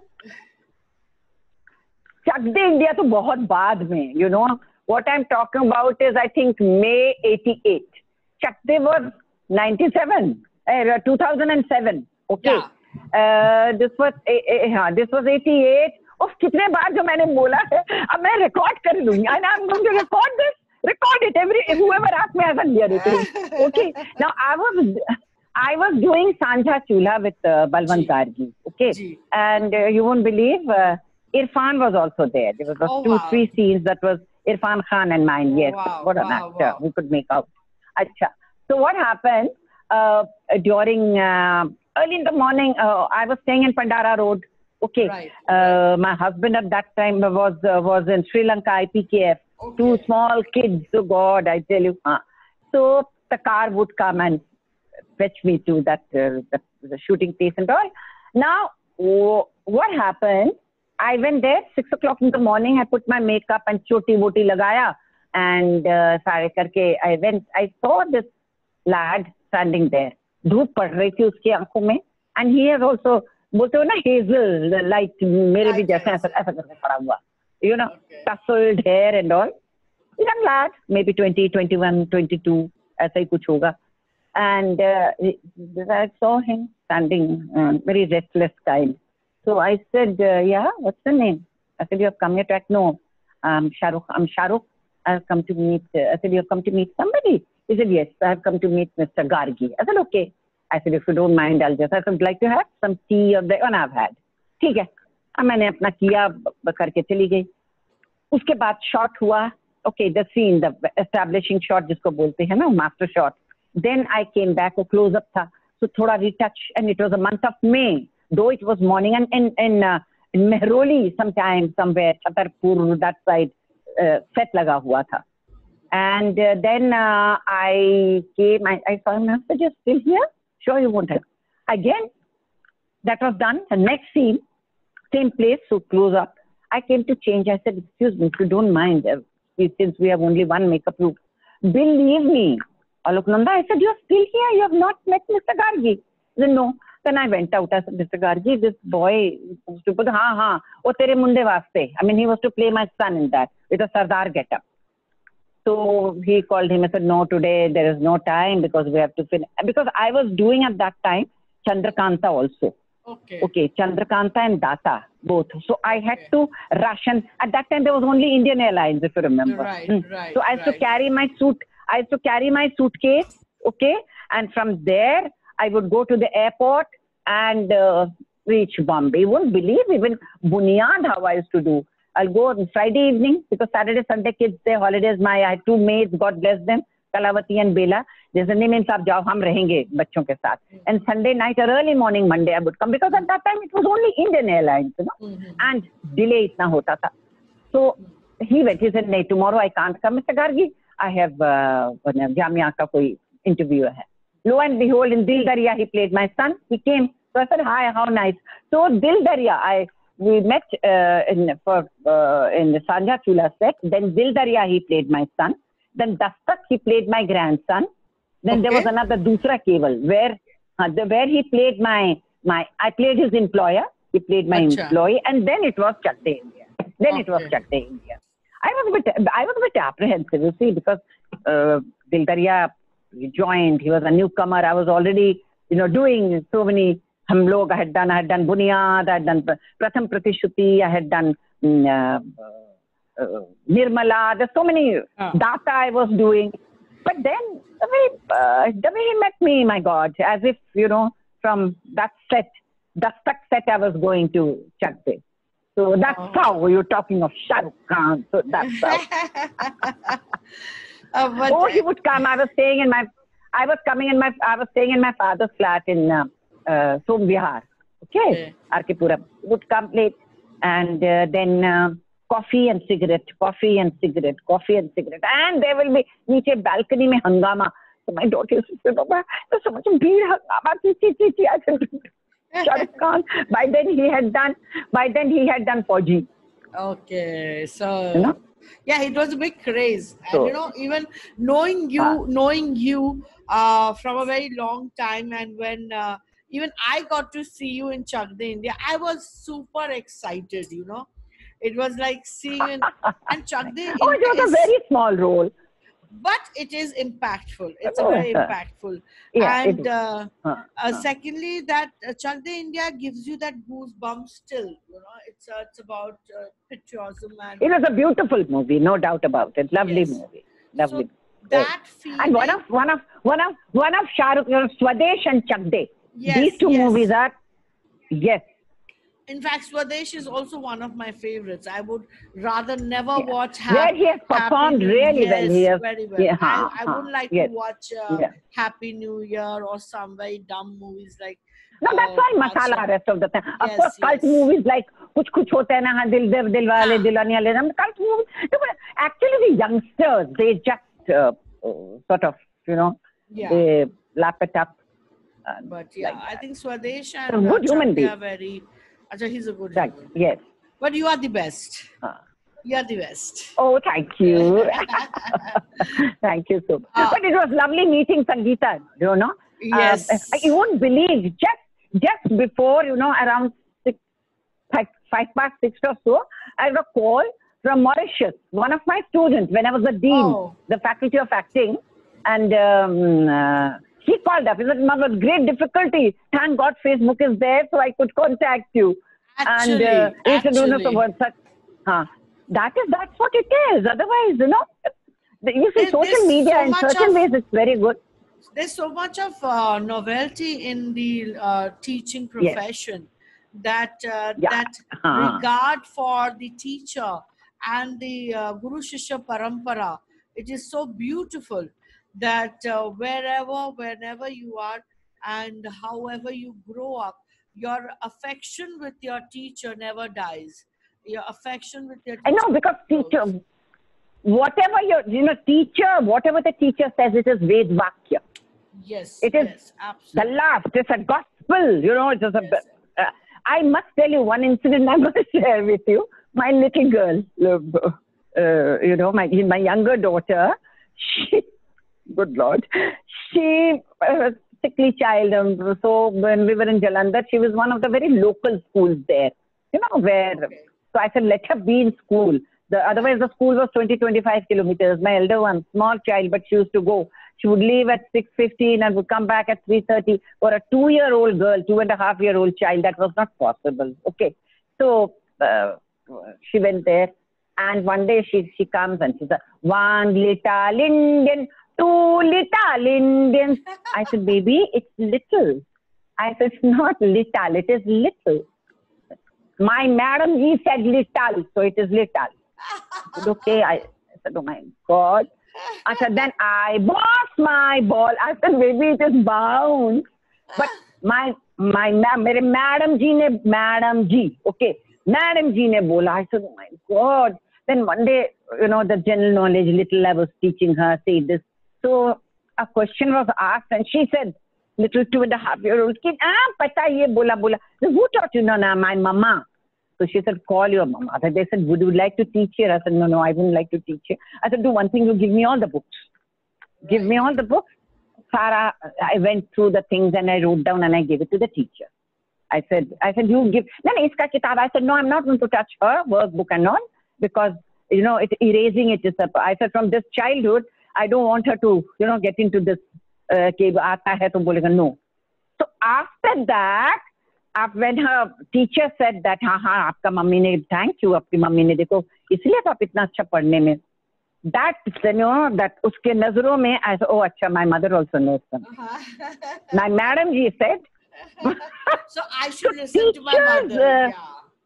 चक दे India तो बहुत बाद में. You know what I'm talking about is I think May eighty-eight. Chak De was ninety-seven, uh, two thousand seven. Okay. Yeah. Uh, this was eh, eh, हाँ, this was eighty-eight. उफ कितने बार जो मैंने बोला है अब मैं रिकॉर्ड कर लूंगी. And I'm going to record this. Record it. Every whoever asked me, I can hear it. Okay. Now I was I was doing Sanjha Chula with uh, Balwant Ji. Gargi. Okay. Ji. And uh, you won't believe uh, Irfan was also there. There was Oh, two, wow. three scenes that was Irfan Khan and mine. Yes. Wow, What an wow, actor. wow. We could make out. Acha. So what happened uh, during uh, early in the morning? Uh, I was staying in Pandara Road. Okay. Right, Uh, my husband at that time was uh, was in Sri Lanka I P K F. Two Okay. small kids. Oh God, I tell you. Uh, so the car would come and fetch me to that uh, the, the shooting place and all. Now, oh, what happened? I went there six o'clock in the morning. I put my makeup and choti woti lagaya and uh, सारे करके I went. I saw this lad standing there. धूप पड़ रही थी उसकी आंखों में. And he has also बोलते हो ना hazel light मेरे भी Light जैसा eyes, ऐसा ऐसा करके पड़ा हुआ. You know, Okay. tousled hair and all. young lad, maybe twenty, twenty-one, twenty-two, ऐसा ही कुछ होगा. And uh, I saw him standing, uh, very restless kind. So I said, uh, yeah, what's the name? I said, you have come here to act? No, um, Shahrukh, I'm Shahrukh. I've come to meet, uh, I said, you have come to meet somebody? He said, yes, I've come to meet Mister Gargi. I said, okay. I said, if you don't mind, I'll just, I would like to have some tea of the one I've had. ठीक है. अब मैंने अपना किया करके चली गई. उसके बाद shot हुआ. Okay, the scene, the establishing shot जिसको बोलते हैं ना, master shot. Then I came back, वो close up था. So थोड़ा retouch, and it was a month of May. Though it was morning, and in in, uh, in Mehroli sometime somewhere, Chhatarpur, that side, uh, set लगा हुआ था. And uh, then uh, I came, I, I saw him, I said, you're still here? Sure you won't have. Again, that was done. The next scene, same place, so close up. I came to change. I said, excuse me, if you don't mind, uh, since we have only one makeup room, believe me, Aloknanda, I said, you're still here? You have not met Mister Gargi? He said, no. Then I went out. I said, Mister Gargi, this boy, stupid, ha ha, wo tere munde vaste. I mean, he was to play my son in that with a Sardar getup. So he called him. I said, no, today there is no time because we have to finish. Because I was doing at that time Chandrakanta also. Okay. Okay, Chandrakanta and Data, both. So I had Okay. to ration. At that time, there was only Indian Airlines, if you remember. Right, Mm. right, So I used right. to carry my suit. I used to carry my suitcase, okay? And from there, I would go to the airport and uh, reach Bombay. You won't believe even Bunyad how I used to do. I'll go on Friday evening because Saturday, Sunday, kids, their holidays. My I had two maids, God bless them, Kalavati and Bela. They said, "Nahi, साहब जाओ, हम रहेंगे बच्चों के साथ." And Sunday night or early morning, Monday, I would come because at that time it was only Indian Airlines, you know, Mhm. and delay itna hota tha. So he went. He said, "No, tomorrow I can't come, Mister Gargi. I have uh, Jamia ka koi interview hai." Lo and behold, in Dil Darya, he played my son. He came. So I said, "Hi, how nice." So Dil Darya, I we met uh, in for uh, in the Sanja Chula set. Then Dil Darya, he played my son. Then Dastak, he played my grandson. Then there Okay. was another Dusra Keval where uh, the, where he played my my I played his employer. He played my Acha. employee, and then it was Chak De India. Then it was Okay. Chak De India. I was a bit I was a bit apprehensive, you see, because uh, Dil Darya joined. He was a newcomer. I was already, you know, doing so many. Hum log I had done. I had done Bunyad. I had done Pratham Pratishuti. I had done mm, uh, uh, Nirmala. There's so many Ah. data I was doing. But then the way, uh, the way he met me, my God, as if, you know, from that set, Dastak set, I was going to Chak De. So that's Oh. how you're talking of Shah Rukh Khan. So that's how. Uh, but, Oh, he would come. I was staying in my, I was coming in my, I was staying in my father's flat in uh, uh, Som Vihar. Okay, Okay. R K Puram. Would come late, and uh, then uh, coffee and cigarette, coffee and cigarette, coffee and cigarette, and there will be niche balcony mein hangama. So my daughter used to say, "Baba, there's so much bheed hangama." Chi chi chi chi. I said, Shah Rukh Khan. By then he had done. By then he had done Fauji. okay, so You know? yeah, it was a big craze, and So- you know, even knowing you, Ah. knowing you uh, from a very long time, and when uh, even I got to see you in Chak De India, I was super excited. You know, it was like seeing an, and Chak De Oh, it India was a is, very small role. but it is impactful. It's a Oh, very uh, impactful, Yeah, it and was. uh, Huh, uh, huh. secondly, that uh, Chak De India gives you that goosebumps still. You know, it's uh, it's about uh, patriotism and It was a beautiful movie, no doubt about it. Lovely Yes. movie. Lovely. so that feeling. And one of one of one of one of Shah Rukh, you know, Swadesh and Chak De. Yes, These two yes. movies are, yes, In fact, Swadesh is also one of my favorites. I would rather never Yeah. watch. Where Hap- he has Happy performed New- really well. Yes, He has- very well. yeah, I, huh, I huh, wouldn't like yes, to watch uh, yeah. Happy New Year or some very dumb movies like. No, that's uh, why masala Badshah. rest of the time. Of Yes, course, cult yes. movies like Kuch Kuch Hota Hai Na, हाँ, Dil Dil Dil Wale, हाँ. Dilwani Wale, them cult movies. No, but actually, the youngsters, they just uh, uh, sort of, you know, Yeah. they lap it up. uh, But yeah, like I that. think Swadesh A and good uh, human Chak De being. are very. Acha, he's a good Right, human. yes. But you are the best. Uh, You are the best. Oh, thank you. Thank you so much. Ah. But it was lovely meeting Sangeeta, you know. Yes. Uh, you won't believe, just just before, you know, around six, five, five past six or so, I got a call from Mauritius, one of my students, when I was the dean, Oh. the faculty of acting, and um, uh, he called up. He said, "Mom, with great difficulty. Thank God Facebook is there, so I could contact you." Actually, and uh, he said, "No, no, so actually. what, such, huh. That is, that's what it is. Otherwise, you know, you see, There- social there's media so in much certain of- ways it's very good. There's so much of uh, novelty in the uh, teaching profession that uh, Yeah. that Uh-huh. regard for the teacher and the uh, Guru Shishya Parampara. It is so beautiful that uh, wherever, whenever you are, and however you grow up, your affection with your teacher never dies. Your affection with your teacher. I know, because grows. teacher, whatever your, you know, teacher, whatever the teacher says, it is Ved Vakya. Yes, It is yes, the absolutely. last. It's a gospel, you know. It's just a. Yes. Uh, I must tell you one incident I'm going to share with you. My little girl, uh, you know, my my younger daughter, she, good Lord, she was a sickly child. Um, so when we were in Jalandhar, she was one of the very local schools there, you know, where. Okay. So I said, let her be in school. The, otherwise, the school was twenty, twenty-five kilometers. My elder one, small child, but she used to go. She would leave at six fifteen and would come back at three thirty. For a two-year-old girl, two and a half year old child, that was not possible. Okay. So uh, she went there. And one day she, she comes and she said, one little Indian, two little Indians. I said, baby, it's little. I said, it's not little, it is little. My madam, he said little, so it is little. I said, okay. I, I said, oh my God. I said, then I boss my ball. I said, baby, it is bound. But my, my, mere madam ji ne, madam ji, okay. Madam ji ne bola. I said, oh my God. Then one day, you know, the general knowledge, little I was teaching her, say this. So a question was asked and she said, little two and a half year old kid, ah, pata ye bola bola. So who taught you? No, no, my mama. So she said, call your mama. They said, would you like to teach here? I said, no, no, I wouldn't like to teach here. I said, do one thing, you give me all the books. Give me all the books. Sarah, I went through the things and I wrote down and I gave it to the teacher. I said, I said, you give, then iska kitab. I said, no, I'm not going to touch her workbook and all because, you know, it, erasing it is, a, I said, from this childhood, I don't want her to, you know, get into this, uh, no. So after that, when her teacher said that, हाँ हाँ आपका mummy ने thank you आपकी mummy ने देखो इसलिए तो आप इतना अच्छा पढ़ने में, that you know that उसके नजरों में I said, oh अच्छा my mother also knows them. My madam ji said. So I should listen to my Teachers, mother. uh,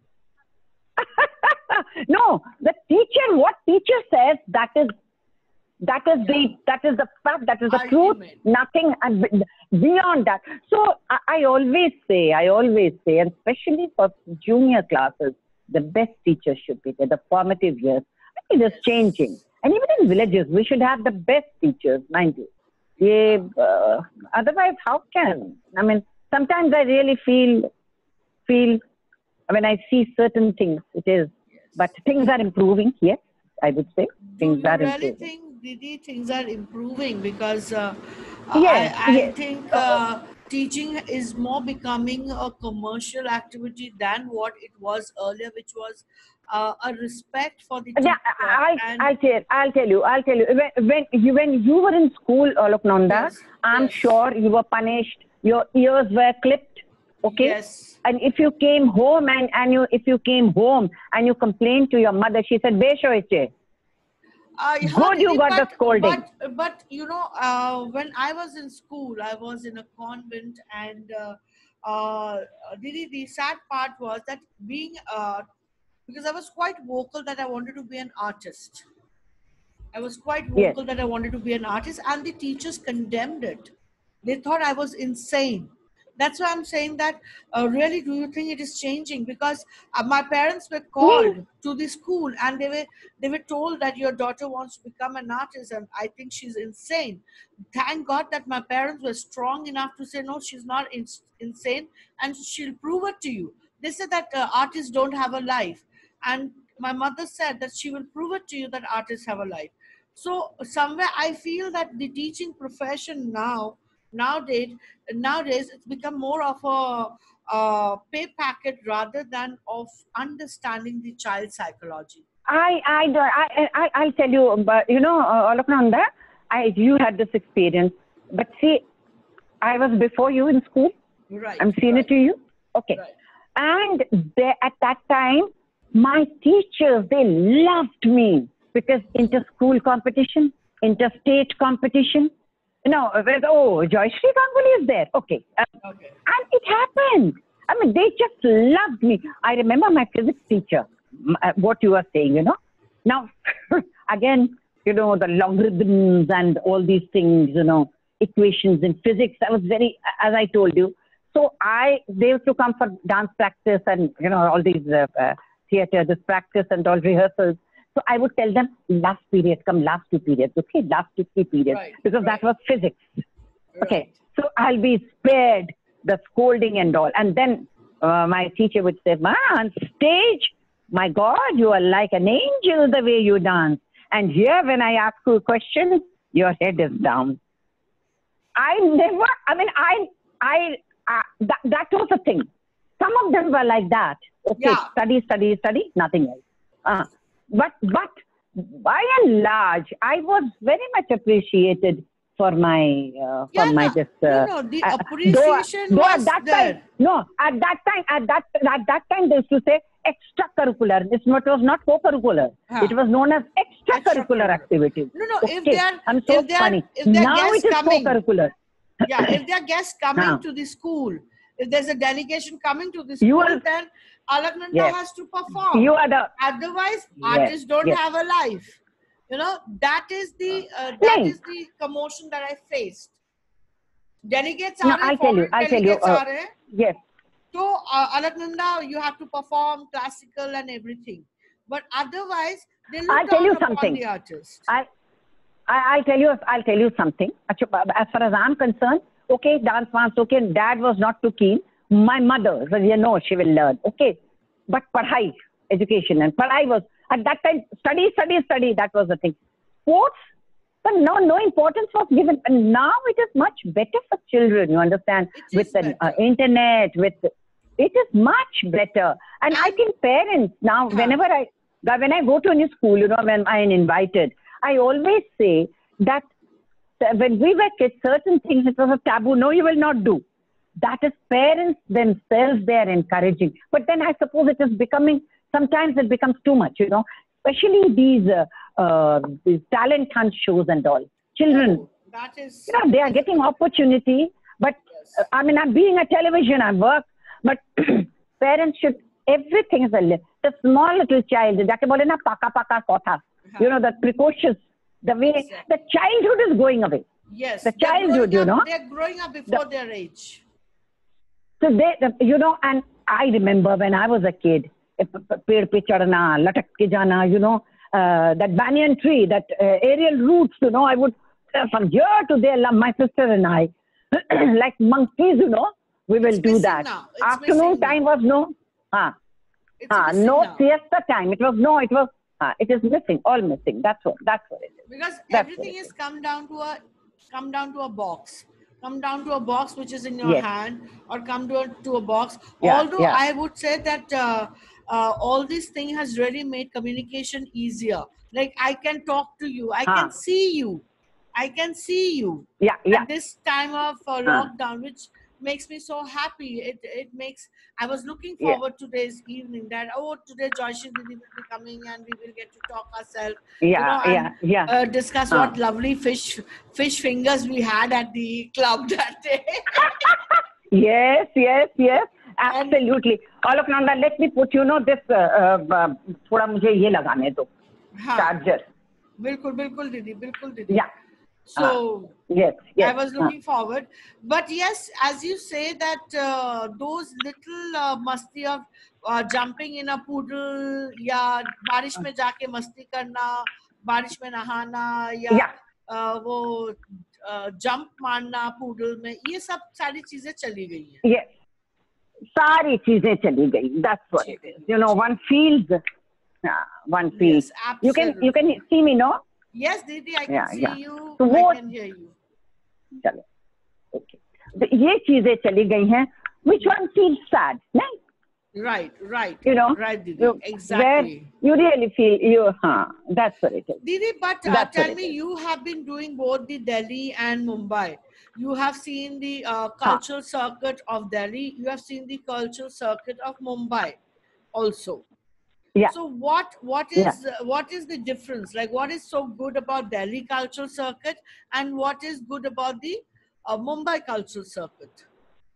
Yeah. No, the teacher, what teacher says, that is that is the that is the fact, that is the truth, Ultimate. nothing and beyond that. So I, I always say, I always say, and especially for junior classes, the best teachers should be there, the formative years. I think it is changing. And even in villages, we should have the best teachers, mind you. Yeah, uh, otherwise, how can? I mean, sometimes I really feel, feel when I see certain things, it is, but things are improving, yes, I would say. Things Do you are really improving. think, Didi, things are improving? Because uh, Yes, I, I yes. think uh, teaching is more becoming a commercial activity than what it was earlier, which was uh, a respect for the teacher. Yeah, I, and I'll tell, I'll tell you, I'll tell you. When, when you, when you were in school, Aloknanda, Yes, I'm yes. sure you were punished. Your ears were clipped. Okay. Yes. And if you came home and, and you, if you came home and you complained to your mother, she said, "Besho iche." Uh, yeah, Good, you Didi, got the but, scolding. But, but you know, uh, when I was in school, I was in a convent, and uh, uh, Didi, the sad part was that being, uh, because I was quite vocal that I wanted to be an artist. I was quite Yes. vocal that I wanted to be an artist, and the teachers condemned it. They thought I was insane. That's why I'm saying that. Uh, really, do you think it is changing? Because uh, my parents were called to the school, and they were they were told that your daughter wants to become an artist, and I think she's insane. Thank God that my parents were strong enough to say no, she's not in, insane, and she'll prove it to you. They said that uh, artists don't have a life, and my mother said that she will prove it to you that artists have a life. So somewhere I feel that the teaching profession now, nowadays, nowadays it's become more of a uh, pay packet rather than of understanding the child psychology. I, I, do- I, I, I'll tell you, but you know, uh, Alaknanda, I, you had this experience, but see, I was before you in school. Right. I'm senior right, to you. Okay. Right. And they, at that time, my teachers, they loved me because inter-school competition, interstate competition, you know, where, oh, Joyshri Ganguly is there. Okay. Uh, Okay. and it happened. I mean, they just loved me. I remember my physics teacher, m- uh, what you were saying, you know. Now, again, you know, the logarithms and all these things, you know, equations in physics, I was very, as I told you. So I, they used to come for dance practice and, you know, all these uh, uh, theater, this practice and all rehearsals. So I would tell them, last period, come last two periods, okay, last two, three periods, Right, because right. that was physics. Okay, Right. so I'll be spared the scolding and all. And then uh, my teacher would say, Ma, on stage, my God, you are like an angel the way you dance. And here, when I ask you a question, your head is down. I never, I mean, I, I, uh, that, that was the thing. Some of them were like that. Okay, Yeah. study, study, study, nothing else. Uh, but, but by and large, I was very much appreciated for my, uh, for Yeah, my no, this. no, Uh, no. The uh, appreciation though, though at was that there. time, no, at that time, at that, at that time, they used to say extracurricular. It's not, it was not co-curricular. Huh. It was known as extracurricular Extracurricular. activities. No, no. If Okay, they are, I'm so if they are, funny. if they are Now guests it is coming, co-curricular. yeah, if there are guests coming Huh. to the school, if there's a delegation coming to the You school, are- then Alaknanda Yes. has to perform. You are the Otherwise, Yes, artists don't yes. have a life. You know, that is the uh, that Nahin. is the commotion that I faced. Delegates No, are I'll tell you. foreign I'll tell you. delegates Uh, are there. yes. So, uh, Alaknanda, you have to perform classical and everything. But otherwise, they look I'll tell down you upon something. the artist. I, I, I'll tell you. I'll tell you something. Achha, as far as I'm concerned, okay, dance, dance, okay. Dad was not too keen. My mother, well, you know, she will learn. Okay, but padhai, education, and padhai was at that time study, study, study. That was the thing. Sports, but no, no importance was given. And now it is much better for children. You understand? It With is the uh, better. internet, with it is much better. And I And- think parents now, Huh. whenever I when I go to a new school, you know, when I am invited, I always say that when we were kids, certain things it was a taboo. No, you will not do. That is parents themselves they are encouraging. But then I suppose it is becoming, sometimes it becomes too much, you know, especially these, uh, uh, these talent hunt shows and all. Children, Oh, that is. you know, they are getting opportunity. But Yes. uh, I mean, I'm being a television, I work, but parents should, everything is a, li- the small little child, jake bole na paka paka kotha, you know, the precocious, the way, Exactly. the childhood is going away. Yes. the they're childhood, growing you up- know. They're growing up before their age. So they, the- you know, and I remember when I was a kid, eh, p- p- ped pe chadna, latak ke jana, you know, uh, that banyan tree, that uh, aerial roots, you know, I would, uh, from here to there, la- my sister and I, like monkeys, you know, we will It's do missing that. now. It's Afternoon missing time now. was no, ah, It's ah, missing no now. siesta time. It was no, it was, ah, it is missing, all missing. That's what, that's what it is. Because That's everything what it is come down to a come down to a box. Come down to a box which is in your Yes. hand, or come to a, to a box. Yeah, Although yeah. I would say that uh, uh, all this thing has really made communication easier. Like I can talk to you, I Ah. can see you, I can see you Yeah, yeah. at this time of uh, lockdown, which makes me so happy. It it makes. I was looking Yeah. forward to today's evening that oh today Joyshri Didi will be coming and we will get to talk ourselves. Yeah, you know, yeah, and, yeah. Uh, discuss Ah. what lovely fish fish fingers we had at the club that day. Yes, yes, yes. Absolutely. Alaknanda, let me put, you know, this, uh, uh, थोड़ा मुझे ये लगाने दो, हाँ, charger. बिल्कुल बिल्कुल दीदी बिल्कुल दीदी. Yeah. So Yes, yes. I was looking forward, but yes, as you say that uh, those little uh, masti of uh, jumping in a poodle, या बारिश में जाके मस्ती करना, बारिश में नहाना, या Yeah. uh, वो जंप मारना poodle में, ये सब सारी चीजें चली गई हैं. Yes. सारी चीजें चली गई. That's what it is. You know, one feels, uh, one feels. Yes, You can, you can absolutely. see me, no? Yes, Didi, I can Yeah, see yeah. you, So I what- can hear you. चलो. Okay. तो ये चीजें चली गई हैं. Which one feels sad? नहीं? Right, right, You know, right, Didi. you, where Exactly. you really feel you, huh, that's what it is. Didi, but uh, That's what tell it me, is. you have been doing both the Delhi and Mumbai. You have seen the uh, Huh. cultural circuit of Delhi. You have seen the cultural circuit of Mumbai also. Yeah, So what what yeah. is uh, what is the difference? Like, what is so good about Delhi cultural circuit, and what is good about the uh, Mumbai cultural circuit?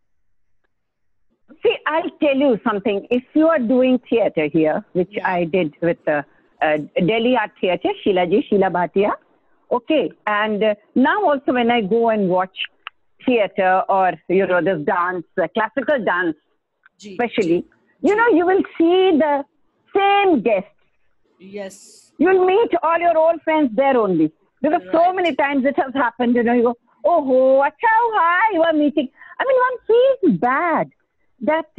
See, I'll tell you something. If you are doing theater here, which Yeah. I did with uh, uh, Delhi Art Theatre, Sheila ji, Sheila Bhatia, okay, and uh, now also when I go and watch theater or, you know, this dance, uh, classical dance G, especially, G, you G. know, you will see the same guests. Yes. You'll meet all your old friends there only. Because so Right. many times it has happened, you know, you go, oh, ho, acha, hi, you are meeting. I mean, one feels bad that,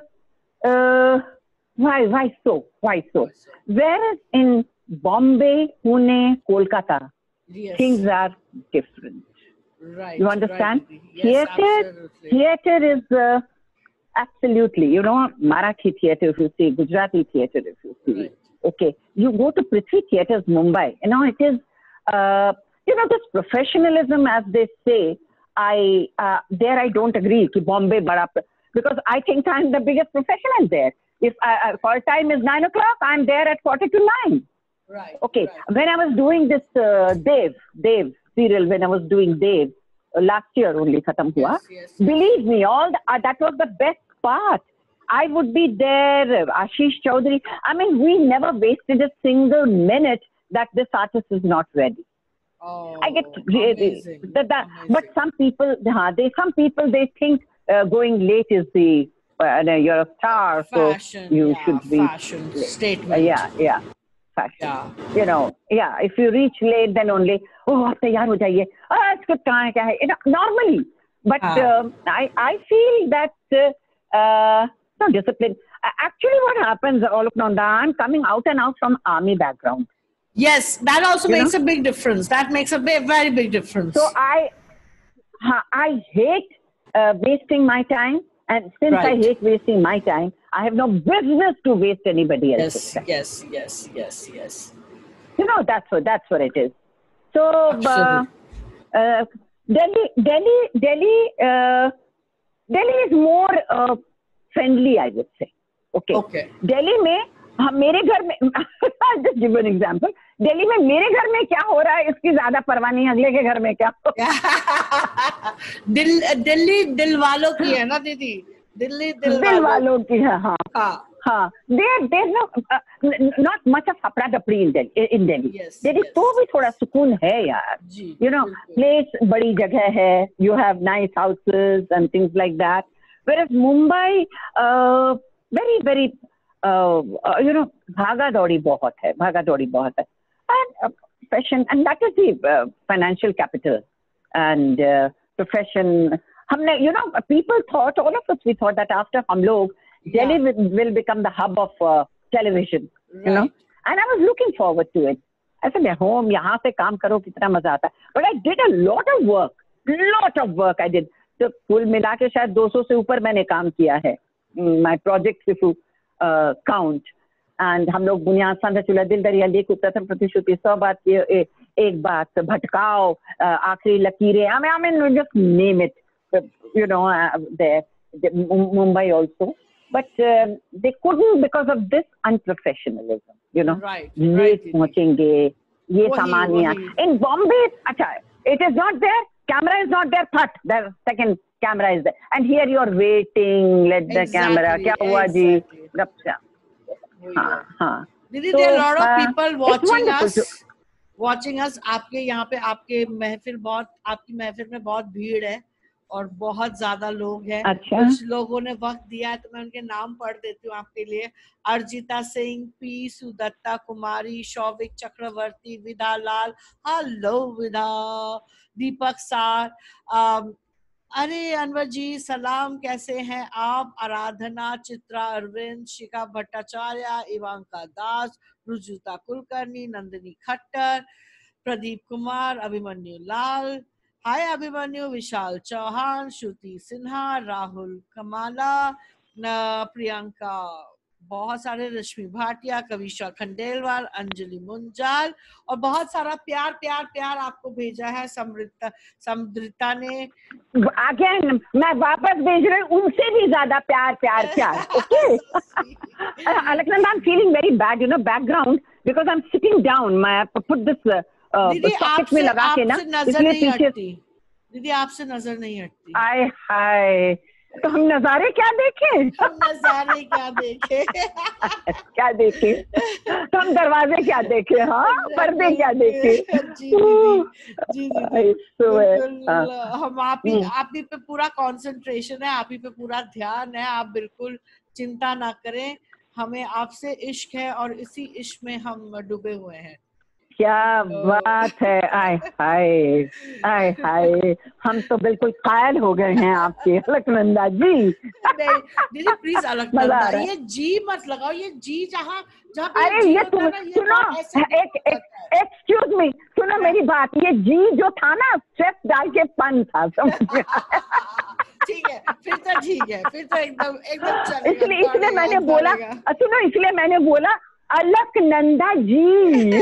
uh, uh, why, why so? Why so? Why so? Whereas in Bombay, Pune, Kolkata, Yes. things are different. Right. You Right, understand? Didi. Yes, Theater, absolutely. theater is uh, absolutely, you know, Marathi theater if you see, Gujarati theater if you see. Right. Okay, you go to Prithvi Theatres, Mumbai. You know, it is, uh, you know, this professionalism, as they say. I uh, there I don't agree. Ki Bombay, bada, because I think I'm the biggest professional there. If I, uh, call time is nine o'clock, I'm there at quarter to nine. Right. Okay, Right. when I was doing this uh, Dev, Dev serial, when I was doing Dev uh, last year only, khatam hua. Yes, yes, yes. Believe me, all the, uh, that was the best part. I would be there, Ashish Chaudhary. I mean, we never wasted a single minute that this artist is not ready. Oh, I get really, amazing. that, that, Amazing. but some people, uh, they, some people, they think uh, going late is the, uh, you're a star, Fashion, so you yeah, should be fashion late. Uh, statement. yeah, yeah, fashion. Yeah. You know, yeah, if you reach late, then only, oh, आप तैयार हो जाइए. Ah, इसको कहाँ है, क्या है? You know, normally. But Ah. um, I, I feel that, uh, uh, no discipline. Uh, Actually, what happens, all of Nanda, I'm coming out and out from army background. Yes, that also You makes know? a big difference. That makes a big, very big difference. So I, ha, I hate uh, wasting my time. And since I Right. hate wasting my time, I have no business to waste anybody else's Yes, time. yes, yes, yes, yes. You know, that's what, that's what it is. So, uh, Absolutely. uh, Delhi, Delhi, Delhi, uh, Delhi is more uh, friendly, I would say. Okay. Okay. Delhi में हम मेरे घर में I'll just give you an example. Delhi में मेरे घर में क्या हो रहा है इसकी ज्यादा परवाह नहीं अगले के घर में क्या हो दिल दिल्ली दिल वालों की है ना दीदी दिल्ली दिल दिल वालों की है हाँ हाँ हाँ there there's no uh, not much of हपड़ा दपड़ी in Delhi in Delhi Yes, Delhi yes. तो भी थोड़ा सुकून है यार जी you know बिल्कुल। place बड़ी जगह है you have nice houses and things like that whereas Mumbai uh, very very uh, uh, you know भागा दौड़ी बहुत है भागा दौड़ी बहुत है and uh, profession and that is the uh, financial capital and uh, profession हमने you know people thought all of us we thought that after हम लोग Delhi Yeah. will, will become the hub of uh, television you know Right. and I was looking forward to it I said home यहाँ से काम करो कितना मजा आता है but I did a lot of work lot of work I did तो कुल मिला के शायद दो सौ से ऊपर मैंने काम किया है my projects if you uh, count and हम लोग बुनियाद सांधा चूल्हा दिल दरिया लेख प्रथम प्रतिश्रुति सौ बात ये एक बात भटकाओ आखिरी लकीरें I mean I mean just name it you know uh, there Mumbai also but uh, they couldn't because of this unprofessionalism you know Right. late Right. पहुंचेंगे ये वही, सामान नहीं वही। आ- in Bombay अच्छा it is not there camera is not there but the second camera is there and here you are waiting let the camera Exactly, क्या हुआ जी exactly. गपशप वही हाँ है। हाँ दीदी So, there are a lot of uh, people it's watching wonderful us to- watching us आपके यहाँ पे आपके महफिल बहुत आपकी महफिल में बहुत भीड़ है और बहुत ज्यादा लोग हैं अच्छा। कुछ लोगों ने वक्त दिया है तो मैं उनके नाम पढ़ देती हूँ आपके लिए अर्जिता सिंह पी सुदत्ता कुमारी शौविक चक्रवर्ती विधा लाल हेलो विधा दीपक सार अम, अरे अनवर जी सलाम कैसे हैं आप आराधना चित्रा अरविंद शिखा भट्टाचार्य इवांका दास रुजुता कुलकर्णी नंदिनी खट्टर प्रदीप कुमार अभिमन्यु लाल हाय अभिमन्यु विशाल चौहान श्रुति सिन्हा राहुल कमाला न प्रियंका, बहुत सारे रश्मि भाटिया, कविशा खंडेलवाल, अंजलि मुंजाल, और बहुत सारा प्यार प्यार प्यार आपको भेजा है समृता समृता ने। अगेन मैं वापस भेज रही हूँ, उनसे भी ज्यादा प्यार प्यार प्यार। Okay Alaknanda, I am feeling very bad, you know, background, because I am sitting down, मैं पुट दिस दीदी सॉकेट में आपसे लगा के ना, आपसे नजर इसलिए नहीं पीछे। हटती दीदी, आपसे नजर नहीं हटती। आय हाय, तो हम नजारे क्या देखें? हम नजारे क्या देखे क्या देखे? तो हम दरवाजे क्या देखे? हाँ, पर्दे क्या देखे? जी दीदी, जी दीदी, तो बिल्कुल। हम आप ही आप ही पे पूरा कंसंट्रेशन है, आप ही पे पूरा ध्यान है, आप बिल्कुल चिंता ना करें, हमें आपसे इश्क है और इसी इश्क में हम डूबे हुए हैं। क्या बात है, आय हाय, आय हाय, हम तो बिल्कुल कायल हो गए हैं आपके अलकनंदा जी। नहीं दीदी प्लीज अलकनंदा, ये जी मत लगाओ, ये जी जहाँ जहाँ पे अरे ये तुम सुनो, एक एक्सक्यूज मी, सुनो मेरी बात, ये जी जो था ना, स्ट्रेस डाल के पन था, समझ में? ठीक है, फिर तो ठीक है, फिर तो एकदम एकदम चलेगा। इसलिए इसलिए मैंने बोला, सुनो, इसलिए मैंने बोला Alaknanda ji.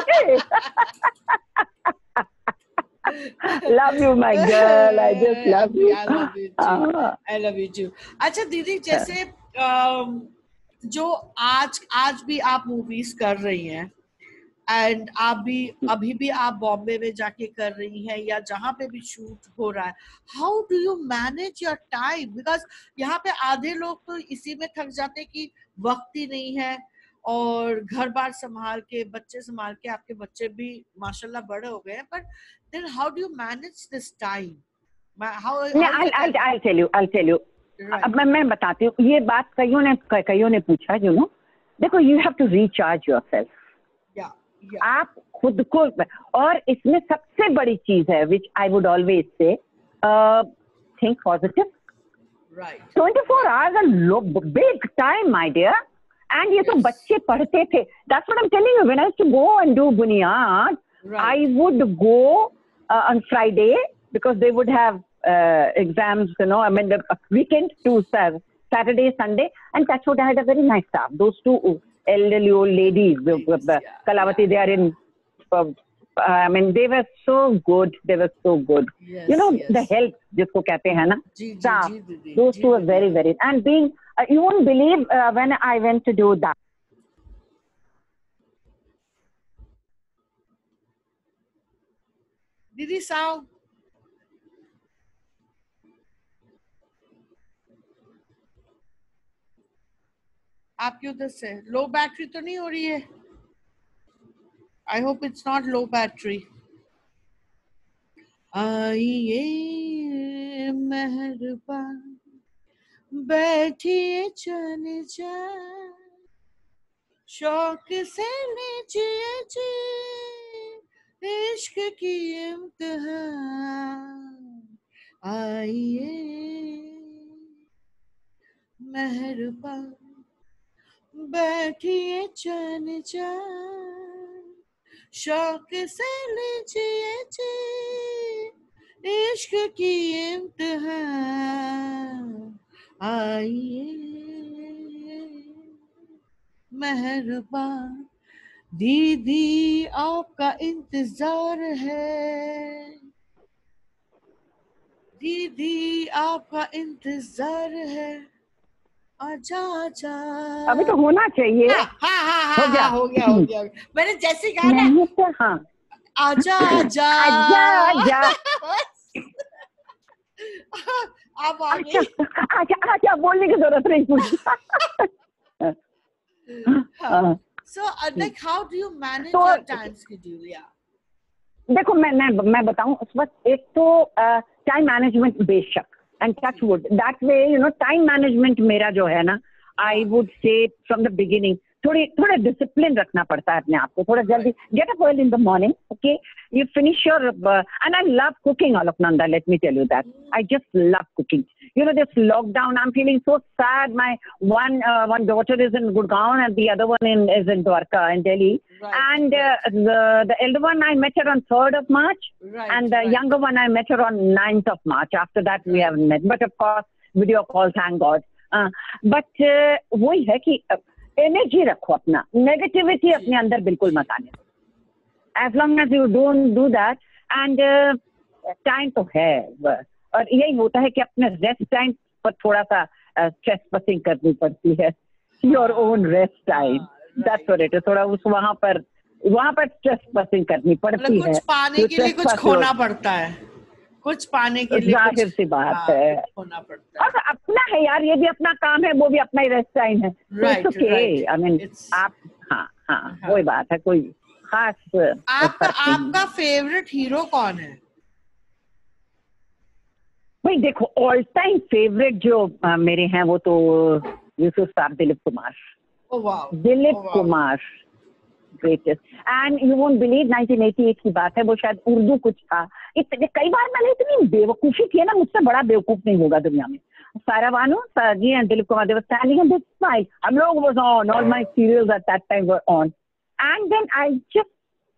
Love you my girl, I just love you, I love you too, I love you too. अच्छा दीदी, जैसे जो आज आज भी आप मूवीज कर रही हैं, एंड आप भी अभी भी आप बॉम्बे में जाके कर रही हैं या जहाँ पे भी शूट हो रहा है, how do you manage your time? Because यहाँ पे आधे लोग तो इसी में थक जाते हैं कि वक्त ही नहीं है, और घर बार संभाल के, बच्चे संभाल के, आपके बच्चे भी माशाल्लाह बड़े हो गए हैं, but then how do you manage this time? How I tell you I tell you अब मैं मैं बताती हूँ, ये बात कईयों ने कईयों ने पूछा, यू नो, देखो, you have to recharge yourself, आप खुद को, और इसमें सबसे बड़ी चीज है which I would always say, think positive. Twenty four hours a big time my dear, and ये तो बच्चे पढ़ते थे, that's what I am telling you, when I used to go and do Buniyaad, I would go on Friday because they would have uh, exams, you know, I mean the weekend to Saturday, Sunday, and that's what I had a very nice staff. Those two elderly old ladies, yes, yeah, Kalavati, yeah. They are in, uh, I mean, they were so good, they were so good. Yes, you know, yes. The help, jisko kehte hain na, staff, those two were very, very, and being, uh, you won't believe uh, when I went to do that. Didi sound. आपकी उधर से लो battery तो नहीं हो रही है? I hope it's not low battery. आइए मेहरबान बैठिए चल जाए, शौक से लीजिए जी इश्क की इम्तिहान, आइए मेहरबान बैठिए चल जाए, शौक से लीजिए जी इश्क की इम्तिहान, आइए मेहरबान, दीदी आपका इंतजार है, दीदी आपका इंतजार है, आजा आजा। अभी तो होना चाहिए। हाँ हाँ हाँ हाँ, हो गया हो गया हो गया, मैंने जैसे कहा ना, हाँ, आजा आजा आजा आजा, आप आ गई। आजा आजा बोलने की जरूरत नहीं मुझे। So, like, how do you manage your time schedule? Yeah. देखो, मैं मैं मैं बताऊं, उस वक्त एक तो टाइम मैनेजमेंट बेशक, and touch wood that way, you know, time management मेरा जो है ना, I would say from the beginning, थोड़ी थोड़ा डिसिप्लिन रखना पड़ता है अपने आप को, थोड़ा जल्दी get up early in the morning, okay, you finish your, and I love cooking Alaknanda, let me tell you that, I just love cooking. You know, this lockdown, I'm feeling so sad. My one uh, one daughter is in Gurgaon and the other one in, is in Dwarka in Delhi. Right, and uh, right. the the elder one I met her on third of March, right, and the right. younger one I met her on ninth of March. After that, right. we haven't met. But of course, video call, thank God. But वही है कि energy रखो, अपना negativity अपने अंदर बिल्कुल मत आने दो. As long as you don't do that, and time तो है, और यही होता है कि अपने रेस्ट टाइम पर थोड़ा सा स्ट्रेस बसिंग करनी पड़ती है. Your own rest time, that's what it is. थोड़ा उस वहां पर वहां पर स्ट्रेस बसिंग करनी पड़ती है. कुछ पाने के लिए कुछ खोना पड़ता है, कुछ पाने के लिए जाहिर सी बात है, खोना पड़ता है. और अपना है यार, ये भी अपना काम है, वो भी अपना ही रेस्ट टाइम है. Right right. आई मीन आप, हाँ हाँ वही बात है. कोई खास आपका आपका फेवरेट हीरो कौन है? भाई देखो, ऑल टाइम फेवरेट जो uh, मेरे हैं वो तो यूसुफ साहब, Dilip Kumar. oh, wow. Dilip oh, wow. Kumar greatest. And you won't believe, nineteen eighty eight की बात है, वो शायद उर्दू कुछ था. इतने कई बार मैंने इतनी बेवकूफी की है ना, मुझसे बड़ा बेवकूफ नहीं होगा दुनिया में. Saira Banu ji and Dilip Kumar, they were standing and they smile. हम लोग was on, all my serials at that time were on, and then I just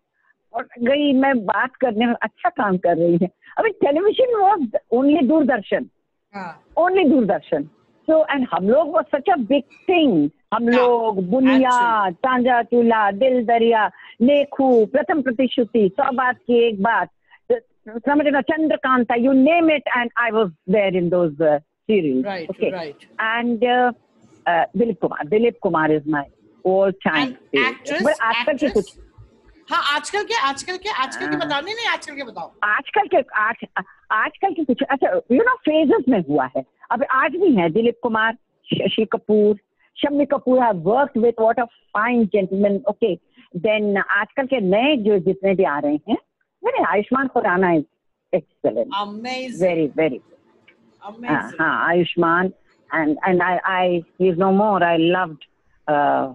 और गई मैं बात करने में, अच्छा काम कर रही है. अभी television was only Doordarshan, only Doordarshan. So and Hum लोग was such a big thing. Hum Log बुनियाद, तांजा चूल्हा, दिल दरिया, नेखू, प्रथम प्रतिश्रुति, सौ बात की एक बात, समझना, Chandrakanta, you name it, and I was there in those uh, series. Right, okay. right. And uh, uh, Dilip Kumar, Dilip Kumar is my all-time favorite. Actress, but आजकल के कुछ, हाँ आजकल के, आजकल के, आजकल के बताओ. नहीं नहीं आजकल के बताओ. आजकल के आज आजकल के कुछ, अच्छा यू नो फेजेस में हुआ है. अब आज भी है Dilip Kumar, Shashi Kapoor, Shammi Kapoor have worked with what a fine gentleman. Okay, then आजकल के नए जो जितने भी आ रहे हैं, मैंने Ayushman Khurana is excellent, amazing, very very amazing. हाँ Ayushman, and and I I he's no more. I loved uh,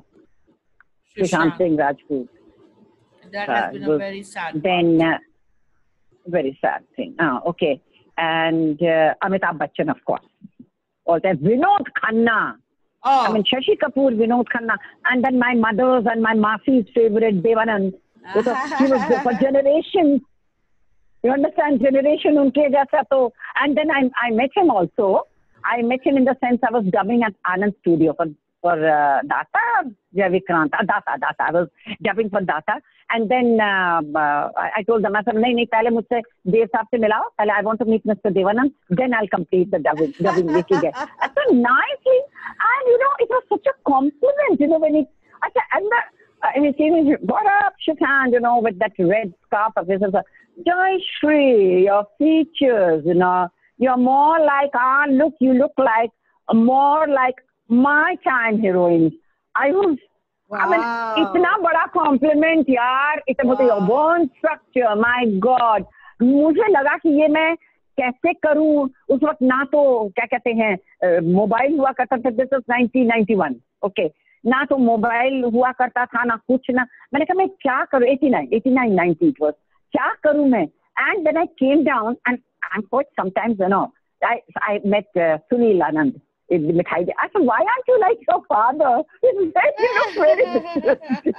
Sushant Singh Rajput. That has been a very sad. Then uh, very sad thing. Ah, okay, and uh, Amitabh Bachchan, of course. All that. Vinod Khanna. Oh. I mean, Shashi Kapoor, Vinod Khanna, and then my mother's and my Masi's favorite, Devanand. It was, he was there for generations. You understand? Generation unke jaisa to. And then I, I met him also. I met him in the sense I was dubbing at Anand Studio for, for uh, Data, Javikrant, uh, Data, Data. I was dubbing for Data. And then uh, uh, I told them, I said, nahi, nahi, pehle mujhse Dev saab se milao. Pehle I want to meet Mister Devanand. Then I'll complete the dubbing. dubbing so nicely. And, you know, it was such a compliment, you know, when he, and the, uh, and he came in, got up, shook hand, you know, with that red scarf of his. Jai Shri, your features, you know, you're more like, ah, look, you look like, more like my time heroines. I was, wow. I mean, इतना बड़ा compliment यार, इतना मतलब your bone structure, my God. मुझे लगा कि ये मैं कैसे करूं. उस वक्त ना तो क्या कहते हैं मोबाइल हुआ करता था. This was nineteen ninety one. Okay, ना तो मोबाइल हुआ करता था, ना कुछ, ना. मैंने कहा मैं क्या करूं. Eighty nine, eighty nine, ninety it was. क्या करूं मैं. And then I came down and I thought sometimes you know I I met uh, Sunil Anand in the Mithai. I said, why aren't you like your father? He's very, you know, very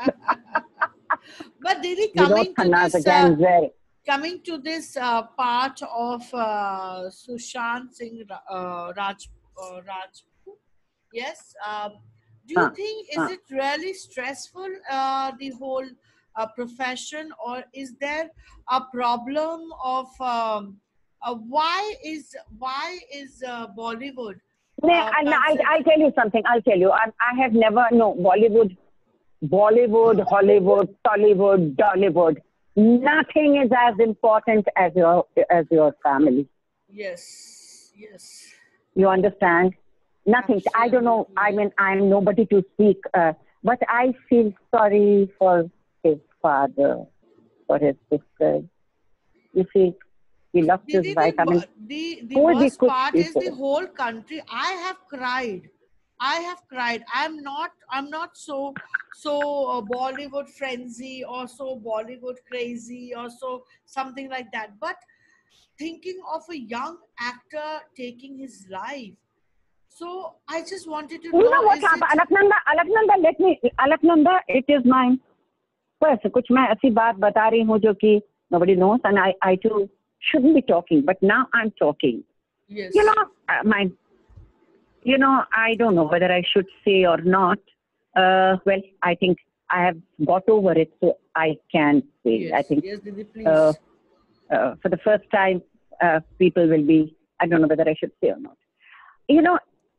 But Didi, coming to this, again, uh, coming to this uh, part of uh, Sushant Singh uh, Raj, uh, Rajput, yes, uh, do you huh. think, is huh. it really stressful, uh, the whole uh, profession, or is there a problem of um, uh, why is why is uh, Bollywood? Uh, and I, I'll tell you something. I'll tell you. I, I have never no Bollywood, Bollywood, Hollywood, Tollywood, Dollywood. Nothing is as important as your as your family. Yes, yes. You understand? Nothing. Absolutely. I don't know. I mean, I'm nobody to speak, uh, but I feel sorry for his father, for his sister. You see, he lost the, his the, wife. The, I mean, the, the worst part is the whole country. I have cried. I have cried. I'm not. I'm not so so uh, Bollywood frenzy or so Bollywood crazy or so something like that. But thinking of a young actor taking his life. So I just wanted to know. You know what happened? Alaknanda, Alaknanda, let me, Alaknanda, it is mine. Well, कुछ मैं ऐसी बात बता रही हूँ जो कि nobody knows, and I, I too shouldn't be talking, but now I'm talking. Yes. You know, uh, my, you know, I don't know whether I should say or not. Uh, well, I think I have got over it, so I can say. Yes, I think yes, Didi, please. uh, uh, for the first time, uh, people will be, I don't know whether I should say or not. You know,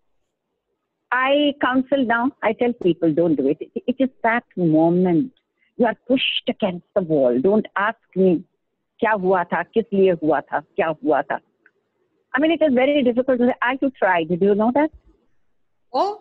I counsel now, I tell people, don't do it. It, it is that moment. You are pushed against the wall. Don't ask me, kya hua tha, kis liye hua tha, kya hua tha. I mean, it is very difficult to say. I too tried. Did you know that? Oh,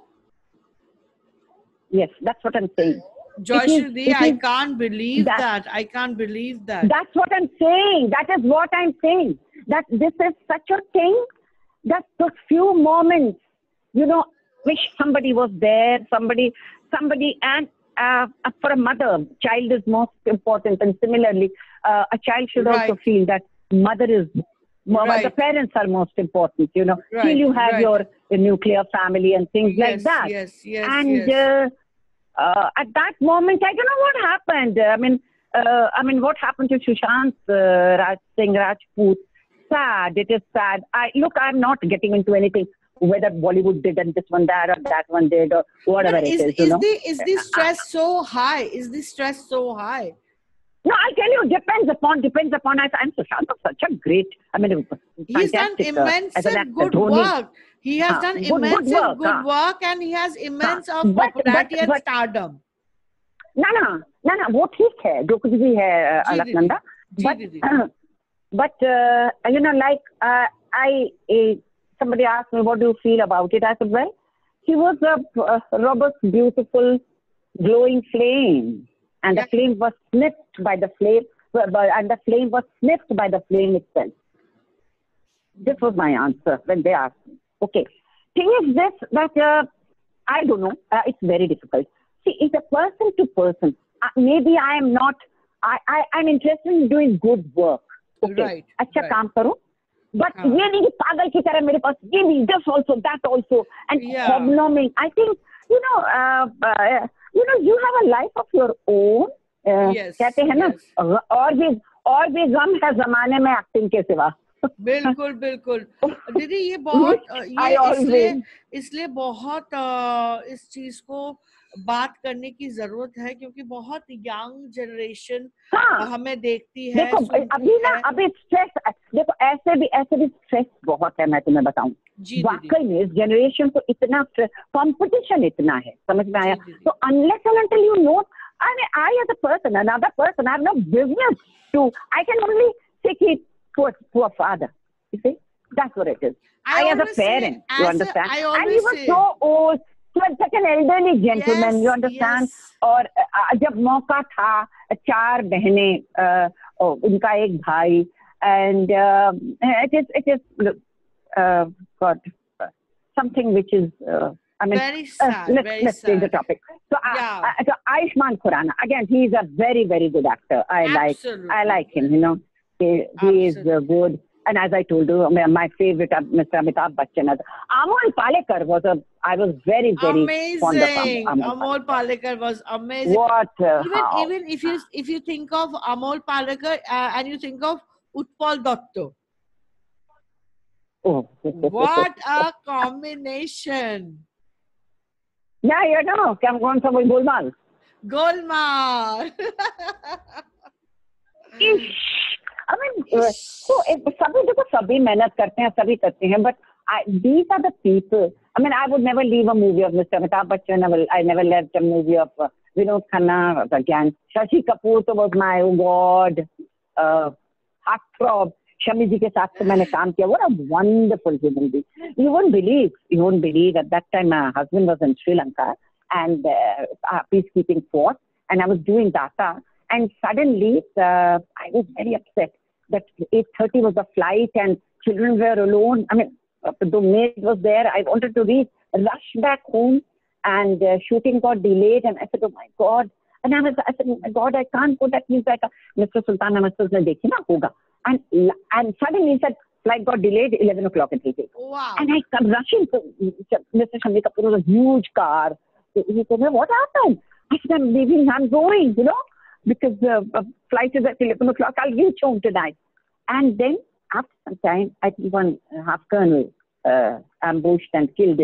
Yes, that's what I'm saying. Joy It is- Shruti, it I is- can't believe that- that. I can't believe that. That's what I'm saying. That is what I'm saying. That this is such a thing that those few moments, you know, wish somebody was there, somebody, somebody, and uh, for a mother, child is most important. And similarly, uh, a child should also Right. feel that mother is, mo- the Right. parents are most important, you know, Right, till you have right. your, your nuclear family and things like Yes, that. yes, yes, and yes. Uh, uh, at that moment, I don't know what happened. I mean, uh, I mean, what happened to Sushant uh, Raj Singh Rajput? Sad. It is sad. I look. I'm not getting into anything whether Bollywood did and this one that or that one did or whatever But it is, is. You is know. the is the stress so high? Is the stress so high? No, I'll tell you. Depends upon. Depends upon. I, I'm Sushant was such a great. I mean, He's done fantastic. uh, immense as an actor. good Dhoni. work. He has Huh. done Good- good immense work, good huh. work, and he has immense Huh. of But- popularity but- and but- stardom. ना ना ना ना वो ठीक है जो कुछ भी है जी अलकनंदा दीदी, जी but दीदी. but uh, you know like uh, I uh, somebody asked me what do you feel about it. I said, well, he was a, a robust, beautiful, glowing flame, and Yeah. the flame was sniffed by the flame, and the flame was sniffed by the flame itself. This was my answer when they asked me. Okay, thing is this that uh, I don't know. Uh, it's very difficult. See, it's a person to person. Uh, maybe I am not. I I I'm interested in doing good work. Okay, Right, अच्छा right. काम करो. But हाँ. ये नहीं कि पागल की तरह मेरे पास ये भी this also that also and Yeah. hobnobbing. I think you know uh, uh, you know you have a life of your own. Uh, Yes, कहते हैं ना yes. और भी और भी गम है जमाने में एक्टिंग के सिवा. बिल्कुल बिल्कुल दीदी ये बहुत अ, I ये always- इसलिए इसलिए बहुत अ, इस चीज को बात करने की जरूरत है क्योंकि बहुत यंग जनरेशन हाँ. हमें देखती है देखो सुनती अभी ना है. अभी स्ट्रेस देखो ऐसे भी ऐसे भी स्ट्रेस बहुत है. मैं तुम्हें बताऊं जी दीदी, वाकई में इस जनरेशन को इतना कंपटीशन इतना है. समझ में आया. जी, जी, जी. तो unless and until you know I mean, I as a person, another person, I have no business to. I can only take it poor, poor father. You see, that's what it is. I, as a always say- parent, you as a- understand. I And always he was say- so old. He was such an elderly gentleman. Yes, you understand. yes. और अ, जब मौका था चार बहनें अ, और उनका एक भाई and uh, it is it is uh, God uh, something which is uh, I mean Very uh, sad, let's very let's change the sad. topic. So, uh, Yeah. uh, so Ayushmann Khurrana again, he is a very very good actor. I like Absolutely. I like him. You know, he, he is uh, Absolutely. good. And as I told you, my, my favorite uh, Mister Amitabh Bachchan. Amol Palekar was a I was very very fond of Am- Amazing. Amol Amol Palekar was amazing. What? Uh, Even how? even if you if you think of Amol Palekar uh, and you think of Utpal Datta, Oh. what a combination! Yeah, you know, क्या कौन सा वही Golmaal. Golmaal. I mean, uh, so if सभी देखो सभी मेहनत करते हैं सभी करते हैं but I, these are the people. I mean, I would never leave a movie of Mister Amitabh Bachchan. I, will, I never left a movie of uh, Vinod Khanna again. Shashi Kapoor तो was my oh God uh, heartthrob. Shami जी के साथ तो मैंने काम किया. What a wonderful human being. You won't believe, you won't believe at that time my husband was in Sri Lanka and uh, uh, peacekeeping force and I was doing data and suddenly uh, I was very upset that eight thirty was the flight and children were alone. I mean, uh, the maid was there. I wanted to reach, rush back home and uh, shooting got delayed and I said, oh my God. And I was, I said, oh my God, I can't go. That means that uh, Mister Sultan Ahmed ne dekhi na hoga. And, and suddenly he said, flight got delayed, eleven o'clock it will take. Wow. And I come rushing to Mister Shami Kapoor was a huge car. He said, what happened? I said, I'm leaving, I'm going, you know, because the uh, flight is at eleven o'clock, I'll reach home tonight. And then after some time, I think one half colonel uh, ambushed and killed him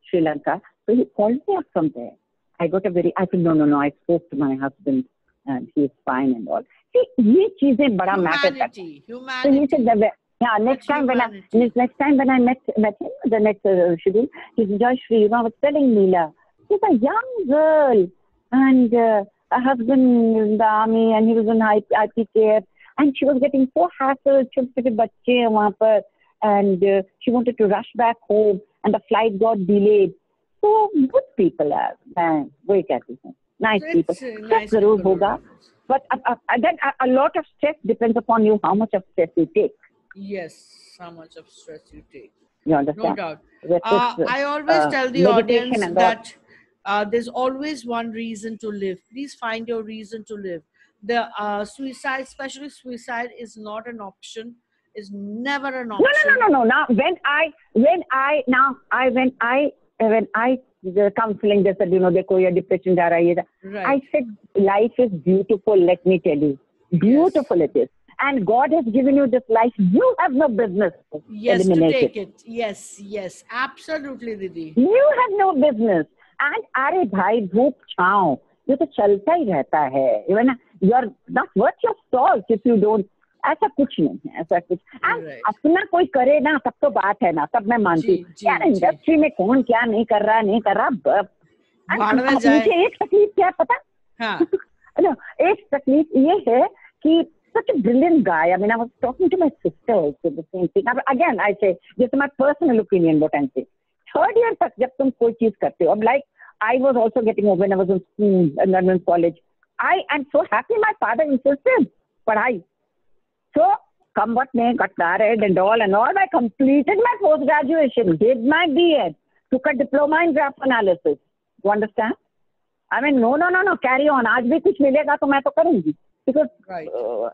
Sri Lanka. So he called me up from there. I got a very, I said, no, no, no, I spoke to my husband and he is fine and all. See, ये चीजें बड़ा matter करता है. So he said, that, yeah, next time when I, next time when I met, met him, the next uh, schedule, he said, Jayashree, you know, I was telling Leela, she's a young girl and uh, a husband in the army and he was in I P care and she was getting so hassled, छोटे छोटे बच्चे हैं वहाँ पर, and uh, she wanted to rush back home and the flight got delayed. So good people are, man, वही कहती हूँ, nice people. Stress जरूर होगा, but uh, uh, then a, a lot of stress depends upon you, how much of stress you take. Yes, how much of stress you take. You understand? No doubt. That Uh, is, I always uh, tell the meditation audience and all. that uh, there's always one reason to live. Please find your reason to live. The uh, suicide, especially suicide, is not an option. Is never an No, option. no, no, no, no. Now, when I, when I, now, I, when I, when I, the counseling, they said, you know, देखो ये depression जा रहा है, ये जा- Right. I said, life is beautiful. Let me tell you, beautiful it is. And God has given you this life. You have no business to Yes, to eliminate take it. it. Yes, yes, absolutely, Didi. You have no business. And अरे भाई धूप छाँव ये तो चलता ही रहता है. You know, you're not worth your salt if you don't. ऐसा कुछ नहीं है, ऐसा कुछ. And Right. अपना कोई करे ना तब तो बात है ना, तब मैं मानती जी, हूँ. जी, यार जी. इंडस्ट्री में कौन क्या नहीं कर रहा नहीं कर रहा. ब- And भाड़ में अब जाए. मुझे एक तकलीफ क्या है पता? हाँ. No, एक तकलीफ ये है कि such a brilliant guy. I mean, I was talking to my sister also the same thing. Now, again, I say, this is my personal opinion, what I'm saying. Third year तक जब तुम कोई चीज करते हो, अब like I was also getting over when I was in school and then in college. I am so happy my father insisted पढ़ाई. So come what may, got married and all and all. I completed my post graduation, did my B Ed, took a diploma in graph analysis. You understand? I mean, no, no, no, no, carry on. आज भी कुछ मिलेगा तो मैं तो करूँगी. Because Right. uh,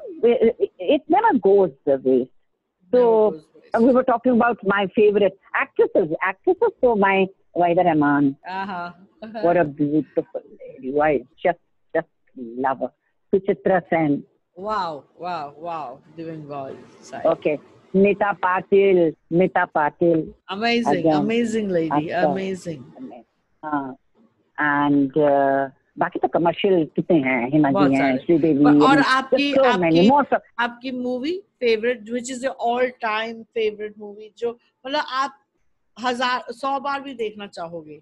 it, it never goes the way. So Never goes waste. we were talking about my favorite actresses. Actresses, so my Waida Rahman. Uh-huh. What a beautiful lady. I just, just love her. Suchitra Sen. Wow, wow, wow. Divine God. Sai. Okay. Nita Patil. Nita Patil. Amazing, Again. amazing lady. अच्छा. Amazing. हाँ. And uh, बाकी तो commercial कितने हैं, हिमा बहुत जी हैं, सारे. श्रीदेवी. But- I और mean, आपकी just so many, आपकी most of- आपकी movie favourite, which is your all time favorite movie, जो मतलब आप हजार सौ बार भी देखना चाहोगे?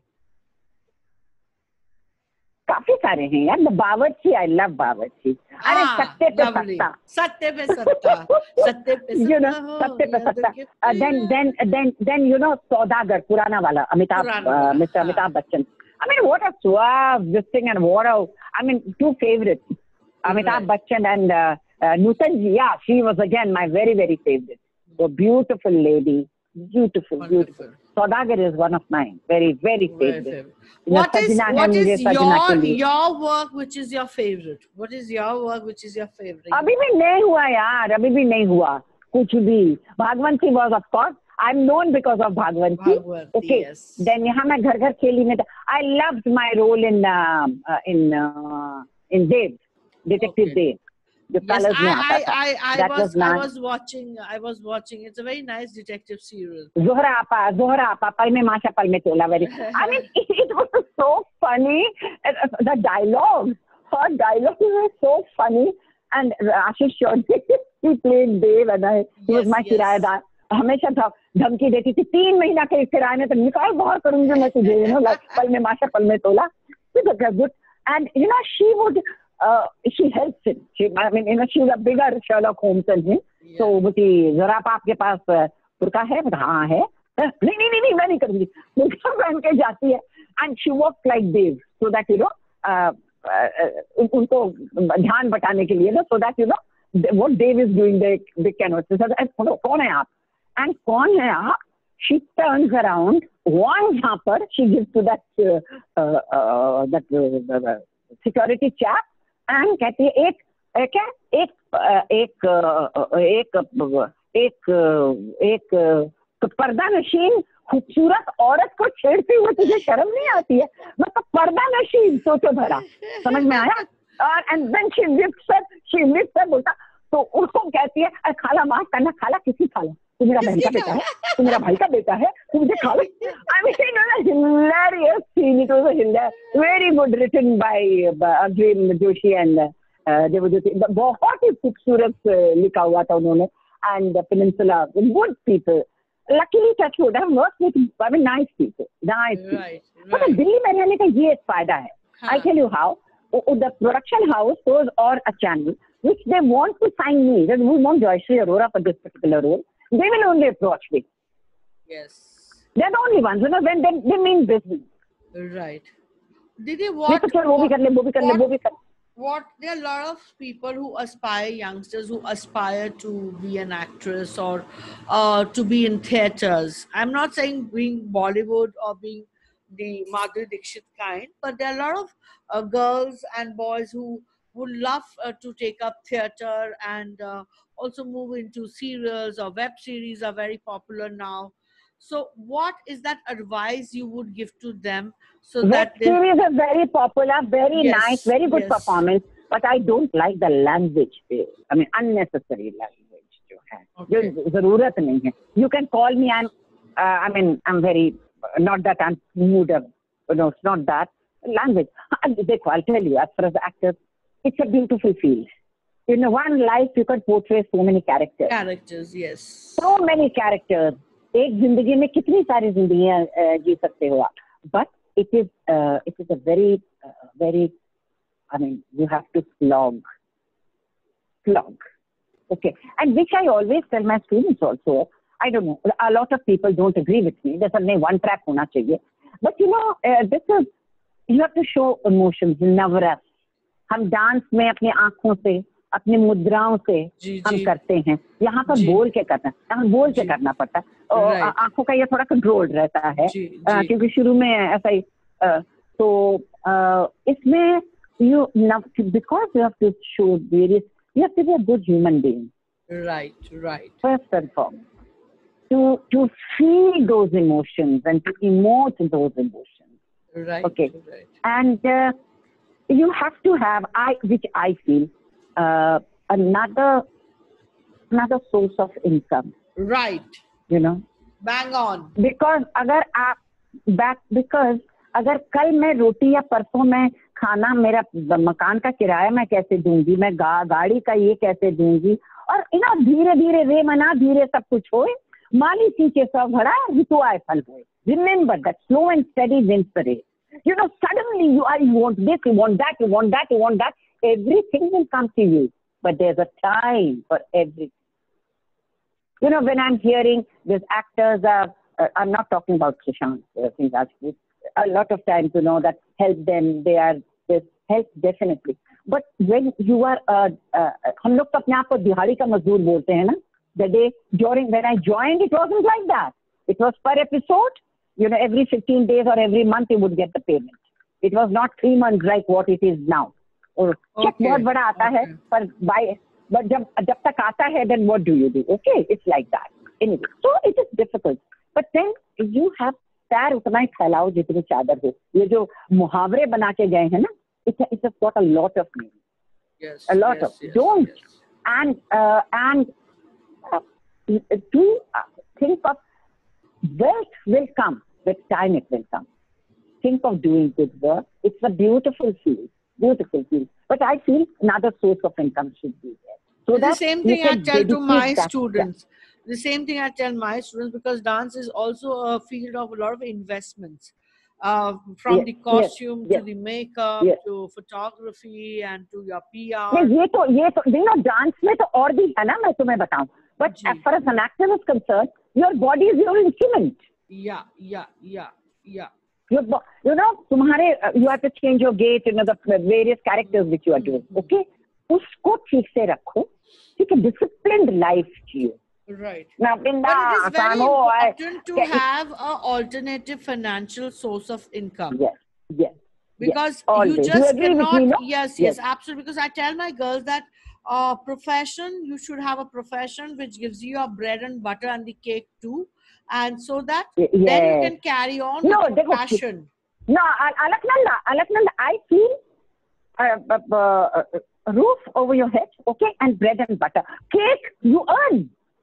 काफी सारे हैं यार. द बावर्ची, आई लव बावर्ची. अरे Ah, सत्ते पे lovely. सत्ता. सत्ते पे सत्ता. सत्ते पे You know, सत्ता हो, सत्ते पे याद सत्ता. के Uh, then, then, then, then, you know, सौदागर, पुराना वाला, अमिताभ, पुराना uh, वाला, Mister हाँ. Amitabh Bachchan. I mean, what a suave this thing and what a, I mean, two favorites. Amitabh Right. Bachchan and uh, uh, Nutan ji. Yeah, she was again my very, very favorite. So beautiful lady. Beautiful, beautiful. Wonderful. Saudagar is one of my very, very Very favorite. favorite. You know, What is Sajna hai what mujhe, is Sajna ke your liye. your work which is your favorite? What is your work which is your favorite? अभी भी नहीं हुआ यार, अभी भी नहीं हुआ कुछ भी. Bhagwanti was of course. I'm known because of Bhagwanti. Bhagwanti, Okay. yes. Then यहाँ मैं घर घर खेली में. I loved my role in uh, uh, in uh, in Dev, Detective Okay. Dev. जो Yes, colors में आता I, था. I, I, I That was, was I nice. was watching. I was watching. It's a very nice detective serial. Zohra Appa, Zohra Appa, pal mein Masha, pal mein Tola. Very. I mean, it, it was so funny. Uh, The dialogue, her dialogue was so funny. And Ashish Chaudhary, he played Dev, and I, he was Yes, my yes. किराएदार. हमेशा था धमकी देती थी तीन महीना के किराए में तो निकाल बाहर करूंगी मैं तुझे, you know, like पल में माशा पल में तोला. It was a good. And you know, she would, uh, she helps him. She, I mean, you know, she was a bigger Sherlock Holmes than him. Yeah. So बोलती जरा आप आपके पास बुर्का है? बोला हाँ है. नहीं नहीं नहीं नहीं मैं नहीं करूंगी. बुर्का पहन के जाती है. And she walks like Dave, so that you know, uh, uh, उनको ध्यान बटाने के लिए ना, so that you know what Dave is doing, they they cannot. So कौन है आप? And कौन है आप? She turns around, one jumper she gives to that uh, uh, uh, that uh, uh, security chap, and कहती है एक एक क्या एक uh, एक uh, एक uh, एक uh, एक uh, पर्दा नशीन खूबसूरत औरत को छेड़ते हुए तुझे शर्म नहीं आती है? मतलब पर्दा नशीन, सोचो भरा. समझ में आया? और and then she lifts her, she lifts her बोलता तो उसको कहती है खाला माफ करना, खाला किसी खाला तू मेरा बहन का बेटा है, तू मेरा भाई का बेटा है, तू मुझे खा ले. I mean, it was a hilarious scene. It was a hilarious, very good, written by Agrim Joshi and uh, Devajyoti. बहुत ही खूबसूरत लिखा हुआ था उन्होंने. And the Peninsula, good people. Luckily, touch wood, I've worked with, I mean, nice people, nice people. Right, But right. Delhi में रहने का ये एक फायदा है. हाँ. I tell you how. The production house goes or a channel which they want to sign me, that we want Joyshri Arora for this particular role. They will only approach me. Yes. They're the only ones, you know, when they, they mean business. Right. Didi, नहीं what, तो चल वो भी कर ले, वो भी कर ले, what, वो भी कर. what there are a lot of people who aspire, youngsters who aspire to be an actress or uh, to be in theaters. I'm not saying being Bollywood or being the Madhuri Dixit kind, but there are a lot of uh, girls and boys who would love uh, to take up theater and uh, also move into serials or web series are very popular now. So what is that advice you would give to them so Web that they... series are very popular, very Yes, nice, very good yes. performance, but I don't like the language. I mean, unnecessary language जो है. Okay. जो जरूरत नहीं है. You can call me. I'm. Uh, I mean, I'm very. Not that I'm mood of. No, it's not that language. I'll tell you. As far as actors, it's a beautiful field. In one life, you can portray so many characters. Characters, yes. So many characters. एक जिंदगी में कितनी सारी जिंदगियां जी सकते हो आप. But it is uh, it is a very uh, very. I mean, you have to slog. Slog. Okay. And which I always tell my students also. I don't know. A lot of people don't agree with me. There's only one track होना चाहिए. But you know, uh, this is, you have to show emotions, navras. हम dance में अपनी आंखों से, अपनी मुद्राओं से जी, हम जी. करते हैं. यहाँ पर जी. बोल के करना है. यहाँ बोल के जी. करना पड़ता है. और Right. आंखों का ये थोड़ा कंट्रोल रहता है. जी, uh, जी. क्योंकि शुरू में ऐसा ही. Uh, तो uh, इसमें you now because you have to show various, you have to be a good human being. Right, right. First and foremost. To, to feel those emotions and to emote those emotions. Right. Okay. Right. And uh, you have to have, I, which I feel, uh, another, another source of income, Right. you know. Bang on. Because अगर आप back, because अगर कल मैं रोटी या परसों मैं खाना, मेरा मकान का किराया मैं कैसे दूंगी, मैं गा, गाड़ी का ये कैसे दूंगी, और you know, धीरे धीरे रे मना धीरे सब कुछ होए, माली सींचे सब भरा ऋतु आए फल होए. Remember that slow and steady wins the race. You know, suddenly you are, you want this, you want that, you want that, you want that. Everything will come to you, but there's a time for everything. You know, when I'm hearing these actors, uh, uh, I'm not talking about Sushant uh, Singh Rajput. A lot of times, you know, that help them, they are, they help definitely. But when you are, uh, uh, हम लोग तो अपने आप को दिहाड़ी का मजदूर बोलते हैं ना. The day during when I joined, it wasn't like that. It was per episode. You know, every fifteen days or every month you would get the payment. It was not three months like what it is now. और check Okay, बहुत बड़ा आता है, okay. पर by but जब जब तक आता है, then what do you do? Okay, it's like that. Anyway, so it is difficult. But then you have पैर उतना ही फैलाओ जितनी चादर हो. ये जो मुहावरे बना के गए हैं ना, it's a, it's a got a lot of meaning. Yes. A lot yes, of yes, don't yes. and uh, and uh, do uh, think of wealth will come with time. It will come. Think of doing good work. It's a beautiful field, beautiful field. But I feel another source of income should be there. So It's the that same you thing I can tell to dedicate my that- students. The same thing I tell my students because dance is also a field of a lot of investments. Uh, from Yes, the yes, costume yes, to the makeup yes. to photography and to your P नहीं, R. ये तो ये तो you know dance में तो और भी है ना, मैं तुम्हें बताऊं. But ji. as far as an actor is concerned, your body is your instrument. Yeah, yeah, yeah, yeah. Your bo- you know तुम्हारे uh, you have to change your gait, you know the various characters which you are doing. Okay, उसको ठीक से रखो. ठीक है, disciplined life Jio. Right. Now, But it is Binda, very Samo, I- important to Can you- have an alternative financial source of income. Yes, yes. Because yes, always. you You just agree with cannot, me, no? yes, yes, absolutely. Because I tell my girls that uh, profession, you should have a profession which gives you your bread and butter and the cake too. And so that Y- then you yes. can carry on No, with they your go- passion. No, Al- Alaknanda, Alaknanda, I feel uh, uh, uh, uh, roof over your head, okay, and bread and butter. Cake, you earn.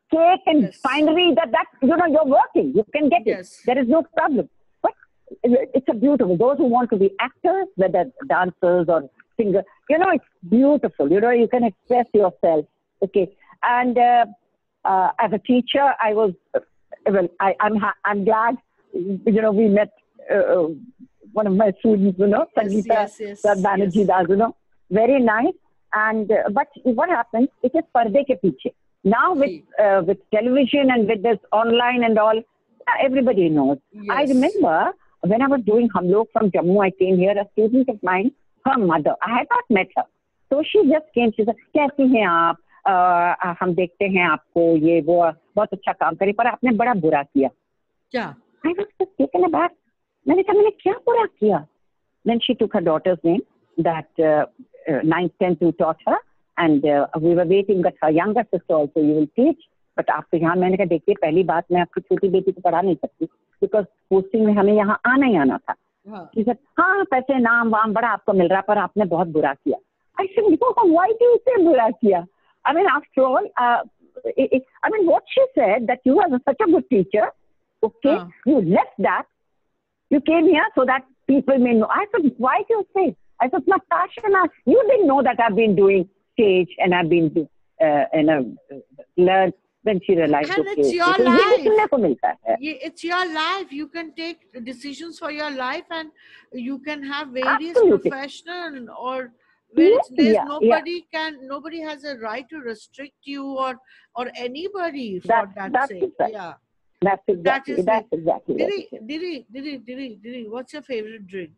cake and Yes. finery, that, that, you know, you're working. You can get Yes. it. There is no problem. But it's a beautiful, those who want to be actors, whether dancers or singers, you know, it's beautiful. You know, you can express yourself. Okay. And uh, uh, as a teacher, I was, uh, well, I, I'm, ha- I'm glad, you know, we met uh, one of my students, you know, Sangeeta yes, yes, Banerjee yes. Das, you know, very nice. And, uh, but what happens, it is parde ke piche. Now with, uh, with television and with this online and all, everybody knows. I Yes. remember when I was doing Hum Log from Jammu, I came here, a student of mine, her mother, I had not met her. So she just came, she said, कैसी हैं आप? Uh, हम देखते हैं आपको ये वो बहुत अच्छा काम करे पर आपने बड़ा बुरा किया. क्या? I was just taken aback. मैंने कहा मैंने क्या बुरा किया? Then she took her daughter's name, that uh, uh, ninth, tenth you taught her, and uh, we were waiting that her younger sister also you will teach. But आपको यहाँ मैंने कहा देखिए पहली बात मैं आपकी छोटी बेटी को पढ़ा नहीं सकती because पोस्टिंग में हमें यहाँ आना ही आना था. She said, हाँ पैसे नाम वाम बड़ा आपको मिल रहा पर आपने बहुत बुरा किया. I said, why do you say बुरा किया? I mean, after all, uh, it, it, I mean, what she said that you are such a good teacher, okay, Uh. you left that, you came here so that people may know. I said, why do you say? I said, my passion, you didn't know that I've been doing stage and I've been do, uh, in a, uh, learn. Then she realized, And okay, it's your तो ये भी life. सुनने को मिलता है. Ye- It's your life. You can take decisions for your life, and you can have various Absolutely. professional or where it's, Yeah, there's yeah, nobody can nobody has a right to restrict you or or anybody for That- that that's sake. exact- Yeah. That's That exactly, is that's it. exactly what Diri, it is. Diri, Diri, Diri, Diri, what's your favorite drink?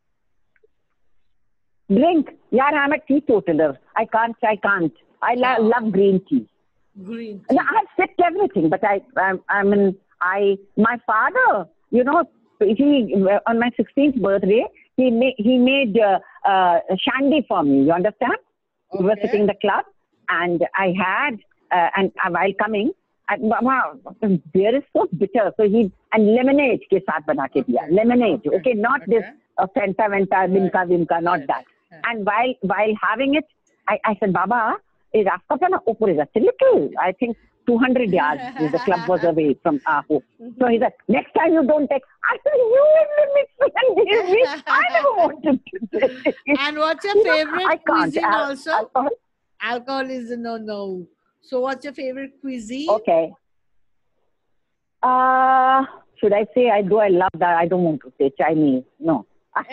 Drink. Yeah, I'm a teetotaler. I can't, I can't. I lo- Oh. love green tea. Green tea. No, I've sipped everything, but I, I, I mean, I, my father, you know, he on my sixteenth birthday, he made he made uh, uh, shandy for me. You understand? We were Okay. sitting in the club, and I had, uh, and uh, while coming, and, wow, beer is so bitter. So he and lemonade के साथ बना के दिया. Okay. Lemonade, Okay. okay, not this Okay. uh, Fanta, Venta, Limca, Vimca, not Right. that. Right. And while while having it, I, I said, Baba, is Rasta na upur is a little. I think two hundred yards. The club was away from our home. So he said, next time you don't take. I said, you will mix and give me. I never wanted to take. And what's your You know, favorite I can't. cuisine Al- also? alcohol. Alcohol is a no-no. So what's your favorite cuisine? Okay. Uh, should I say I do? I love that. I don't want to say Chinese. No.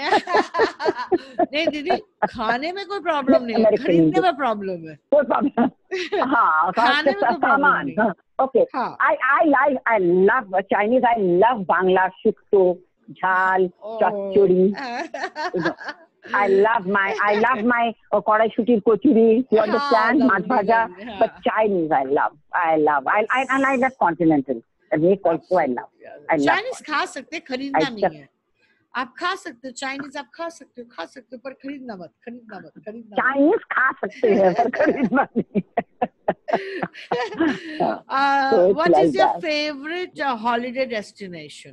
नहीं दीदी खाने में कोई problem नहीं है American खरीदने Indian. में problem है No problem. हाँ, खाने में कोई प्रॉब्लम सामान. नहीं हाँ, okay. हाँ I I like I love uh, Chinese. I love Bangla shukto, jhal, chachuri. I love my I love my uh, kodashuti kochuri. You understand? lovely, Mach bhaja. lovely, yeah. But Chinese I love. I love. I I, I like that continental. The make also I love. I love. Chinese खा सकते हैं, खरीदना I नहीं just- है. आप खा सकते हो चाइनीज, आप खा सकते हो खा सकते हो पर खरीदना मत खरीदना मत खरीदना मत. Chinese खा सकते हैं पर खरीदना नहीं. uh, So it's what like is your that. favorite uh, holiday destination?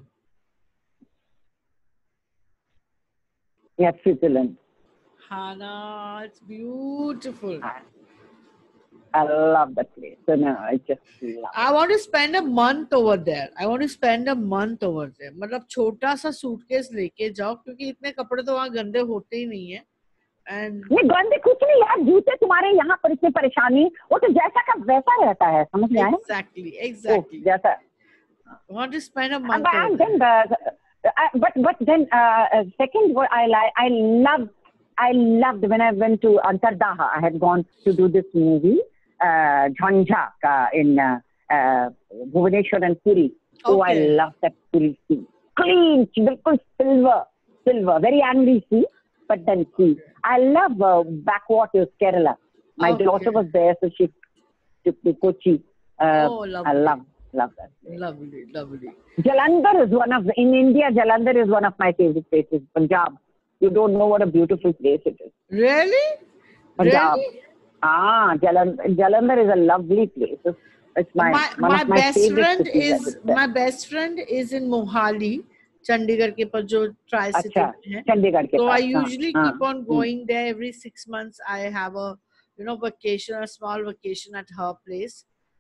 Yeah, Switzerland. Hana, it's beautiful. I love that place. So no, I just love. I want to spend a month over there. I want to spend a month over there. मतलब छोटा सा suitcase लेके जाओ क्योंकि इतने कपड़े तो वहाँ गंदे होते ही नहीं है. And नहीं गंदे कुछ नहीं यार, जूते तुम्हारे यहाँ पर इतनी परेशानी, वो तो जैसा का वैसा रहता है, समझ में आया? exactly, ओ, exactly. जैसा. I want to spend a month But over then, there. uh, uh, but but then uh, uh, second what I like, I love, I loved when I went to Antardaha. I had gone to do this movie, uh, Jhanjak, uh, in uh, uh, Bhubaneswar and Puri. Oh, I Okay. love that Puri sea. Clean, bilkul silver, silver, very angry sea, but then sea. I love uh, backwaters, Kerala. My Okay. daughter was there, so she took me Kochi. Uh, Oh, I lovely. love, love that. Lovely, lovely. Jalandhar is one of the, in India, Jalandhar is one of my favorite places. Punjab. You don't know what a beautiful place it is. Really? Punjab. Really? Ah, Jalandhar, Jalandhar is a lovely place. It's, it's my, my one my of my best favorite friend cities, I is would say. my best friend is in Mohali, Chandigarh के पास जो tri city अच्छा, है. चंडीगढ़ के So I पास. हाँ, usually हाँ, keep on hmm. going there every six months. I have a you know vacation, a small vacation at her place.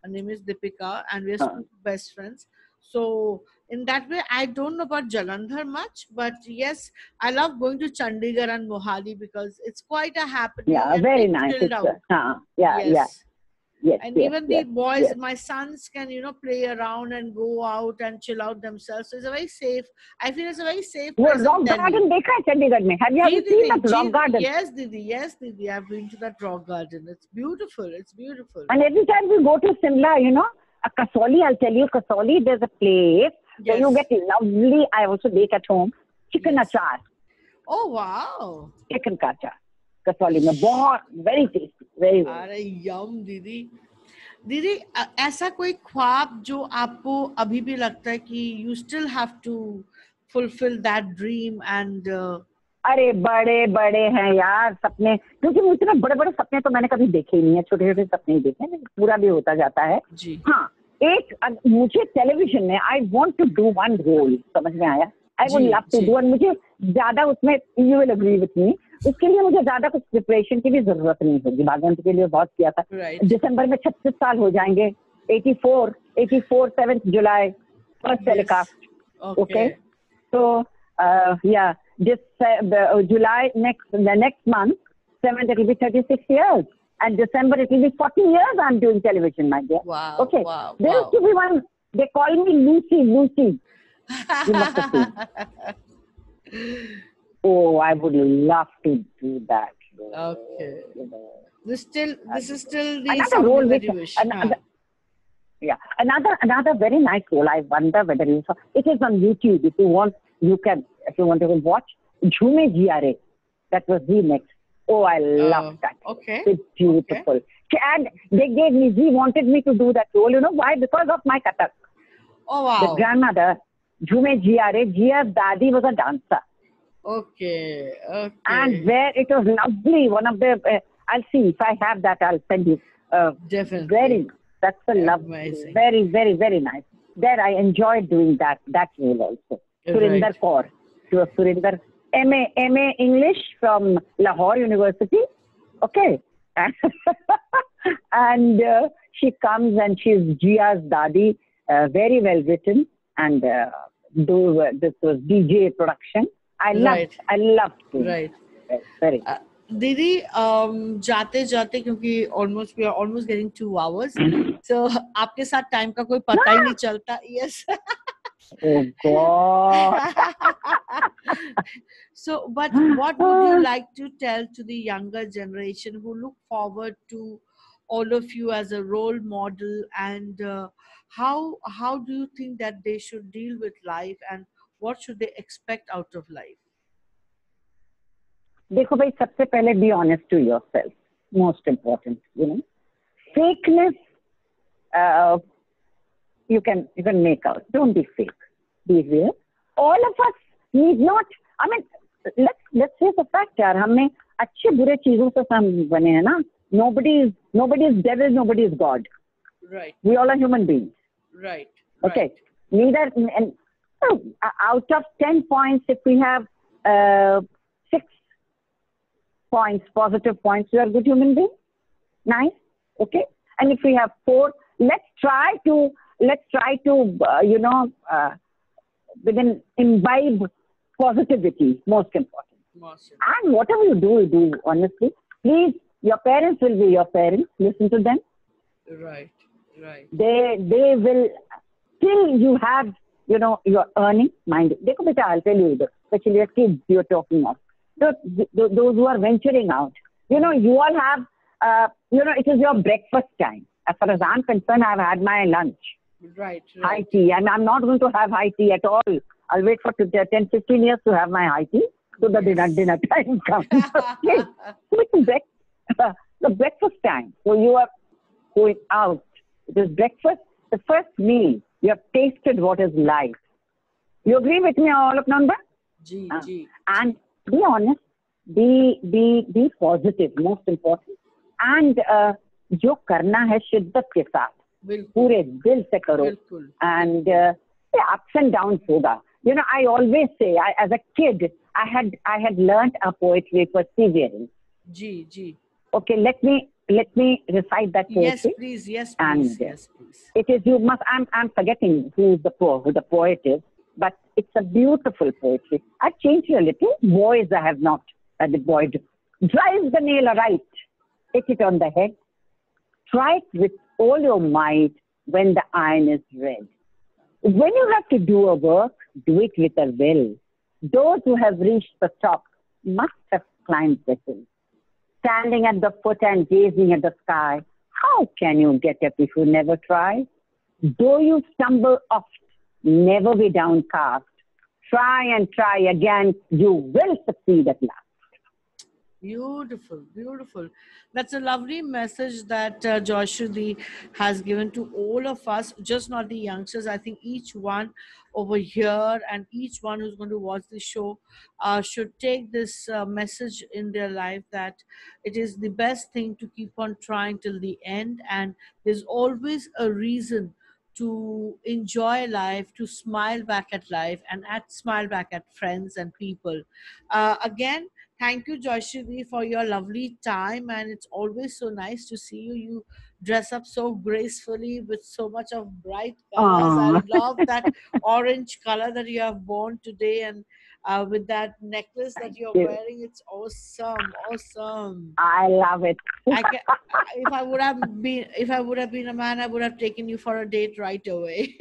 Her name is Deepika, and we're Huh. school best friends. So in that way, I don't know about Jalandhar much, but yes, I love going to Chandigarh and Mohali because it's quite a happening Yeah, and very being nice. chilled It's uh, out. huh, yeah, yeah, Yes. yes, And yes, even the yes, boys, yes. my sons can, you know, play around and go out and chill out themselves. So it's a very safe, I feel it's a very safe वो place in Rock Delhi. Garden देखा है चंडीगढ़ में? Have you Ji ever seen Didi, that rock Ji, garden? yes, Didi, yes, Didi. I've been to that rock garden. It's beautiful. It's beautiful. And every time we go to Simla, you know, a Kasoli, I'll tell you, Kasoli, there's a place where you Yes. get lovely, I also make at home, chicken Yes. achar, Oh, wow. chicken ka achar. Kasoli में बहुत, very tasty, very, very. अरे यम दीदी दीदी अ- ऐसा कोई ख्वाब जो आपको अभी भी लगता है कि you still have to fulfil that dream and अरे बड़े बड़े हैं यार सपने, क्योंकि मुझे इतने बड़े बड़े सपने तो मैंने कभी देखे ही नहीं है, छोटे छोटे सपने ही देखे हैं, लेकिन पूरा भी होता जाता है. जी हाँ, एक अग- मुझे टेलीविजन में I want to do one role, समझ में आया? आई वुड जी, लव टू जी. डू, और मुझे ज्यादा उसमें, you will agree with me, उसके लिए मुझे ज्यादा कुछ प्रिपरेशन की भी जरूरत नहीं होगी. भागवंत के लिए बहुत किया था. राइट दिसंबर में छत्तीस साल हो जाएंगे. Eighty four eighty four seventh July first telecast. Okay Okay. So, uh, yeah, this uh, the, uh, July next the next month, seventh it will be thirty-six years, and December it will be forty years. I'm doing television, my dear. wow Okay. wow There wow used to be one. They call me Lucy. Lucy. You must have seen. Oh, I would love to do that. Okay. You know. This still this is still the Another something role that which you wish. another, Huh. yeah, another another very nice role. I wonder whether you saw. It is on YouTube. If you want, you can. If you want to watch, Jhume Jiare. That was the next. Oh, I love Oh, that. okay. It's beautiful. And they gave me. He wanted me to do that role. You know why? Because of my Kathak. Oh The wow. grandmother, Jhume Jiare. Jia's daddy was a dancer, Okay. Okay. and where it was lovely. One of the. Uh, I'll see if I have that. I'll send you. Uh, Definitely. Very. That's a lovely. Amazing. Very, very, very nice. There, I enjoyed doing that. That role also. Surinder Right. Kaur. She was Surinder. M A M A English from Lahore University. Okay. And uh, she comes and she's Jia's Dadi. Uh, very well written. And uh, do, uh, this was D J production. I loved. Right. I loved it. Right. Very. Uh, दीदी um, जाते जाते क्योंकि almost we are almost getting two hours so आपके साथ time का कोई पता ही नहीं चलता yes Oh God. so but what would you like to tell to the younger generation who look forward to all of you as a role model and uh, how how do you think that they should deal with life and what should they expect out of life? देखो भाई, सबसे पहले be honest to yourself. Most important, you know. Fakeness, uh, you can you can make out. Don't be fake. Be real. All of us need not. I mean, let's let's face the fact, यार, हमने अच्छे बुरे चीजों से हम बने हैं ना. Nobody is nobody is devil. Nobody is God. Right, We all are human beings. right. Okay. Right. Neither and so, uh, out of ten points, if we have uh, six points, positive points, you are a good human being. Nice. Okay. And if we have four, let's try to let's try to uh, you know uh, within imbibe positivity. Most important. Most And whatever you do, you do honestly. Please, your parents will be your parents. Listen to them. right, right. They they will till you have you know your earning mind. Dekho beta, I'll tell you this, especially your kids you're talking of. So, th- th- those who are venturing out, you know, you all have uh, you know it is your breakfast time. As far as I'm concerned, I've had my lunch, Right, high right. tea, and I'm not going to have high tea at all. I'll wait for t- ten, fifteen years to have my high tea, so the dinner dinner time comes. Okay. So it's break- the breakfast time. So you are going out. It is breakfast, the first meal. You have tasted what is life. You agree with me, all of number? G, Uh, G. And be honest. Be be be positive. Most important. And uh, जो करना है शिद्दत के साथ, बिल्कुल पूरे दिल से करो. बिल्कुल And uh, yeah, ups and downs होगा. You know, I always say, I, as a kid, I had I had learnt a poetry, perseverance. Ji ji Okay, let me let me recite that Yes, poetry. please. Yes, And please. uh, Yes, please. it is, you must, I'm, I'm forgetting who the poet, who the poet is, but it's a beautiful poetry. I changed it a little. Boys I have not, uh, the boy drives the nail aright, hit it on the head, try it with all your might when the iron is red. When you have to do a work, do it with a will. Those who have reached the top must have climbed the hill. Standing at the foot and gazing at the sky, how can you get up if you never try? Though you stumble oft, never be downcast. Try and try again, you will succeed at last. Beautiful, beautiful. That's a lovely message that uh, Joyshri has given to all of us, just not the youngsters. I think each one over here and each one who's going to watch the show uh, should take this uh, message in their life, that it is the best thing to keep on trying till the end, and there's always a reason to enjoy life, to smile back at life, and at smile back at friends and people. Uh, again, thank you, Joyshri, for your lovely time, and it's always so nice to see you. You dress up so gracefully with so much of bright colors. I Aww. love that orange color that you have worn today, and uh, with that necklace that you're You- wearing, it's awesome, awesome. I love it. I can, if I would have been, if I would have been a man, I would have taken you for a date right away.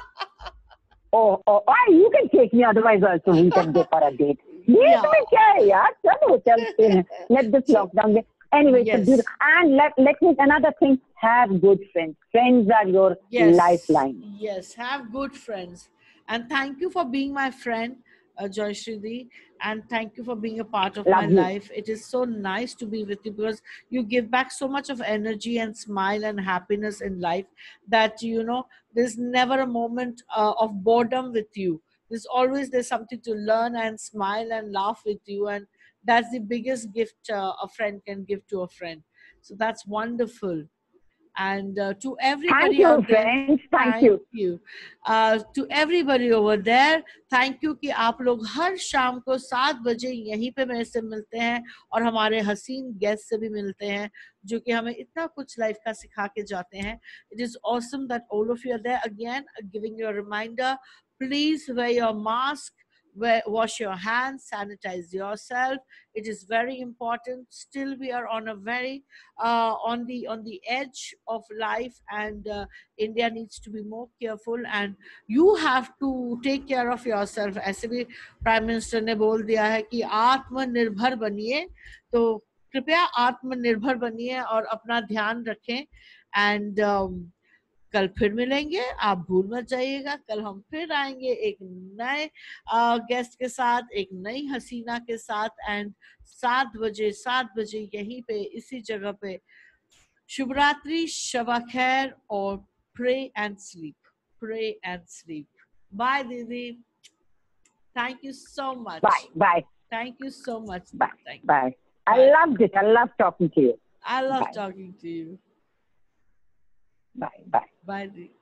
Oh, oh, oh, you can take me, otherwise also we can go for a date. Yeah. Date में क्या है यार? चलो चलते हैं. Let this lockdown be. Anyway, it's a Yes. beautiful. And let, let me, another thing, have good friends. Friends are your Yes. lifeline. Yes, have good friends. And thank you for being my friend, uh, Joyshri, and thank you for being a part of my Love you. life. It is so nice to be with you because you give back so much of energy and smile and happiness in life that, you know, there's never a moment uh, of boredom with you. There's always there's something to learn and smile and laugh with you, and that's the biggest gift uh, a friend can give to a friend. So that's wonderful. And uh, to Thank everybody you, out there, friends. Thank thank you. you. Uh, to everybody over there, thank you कि आप लोग हर शाम को सात बजे यहीं पे मेरे से मिलते हैं और हमारे हसीन गेस्ट से भी मिलते हैं जो कि हमें इतना कुछ लाइफ का सिखा के जाते हैं. It is awesome that all of you are there. Again, giving you a reminder, please wear your mask, wear, wash your hands, sanitize yourself. It is very important. Still, we are on a very uh, on the on the edge of life, and uh, India needs to be more careful, and you have to take care of yourself. ऐसे भी prime minister ने बोल दिया है कि आत्मनिर्भर बनिए, तो कृपया आत्मनिर्भर बनिए और अपना ध्यान रखें. एंड कल फिर मिलेंगे, आप भूल मत जाइएगा. कल हम फिर आएंगे एक नए गेस्ट के साथ, एक नई हसीना के साथ, एंड सात बजे सात बजे यहीं पे इसी जगह पे. शुभ रात्रि, शबा खैर, और pray and sleep, pray and sleep. Bye दीदी. Thank you so much. Bye. Bye. Thank you so much. Bye. Thank you. Bye. I Bye. loved it. I love talking to you. I love Bye. talking to you. Bye. Bye. Bye, Dee.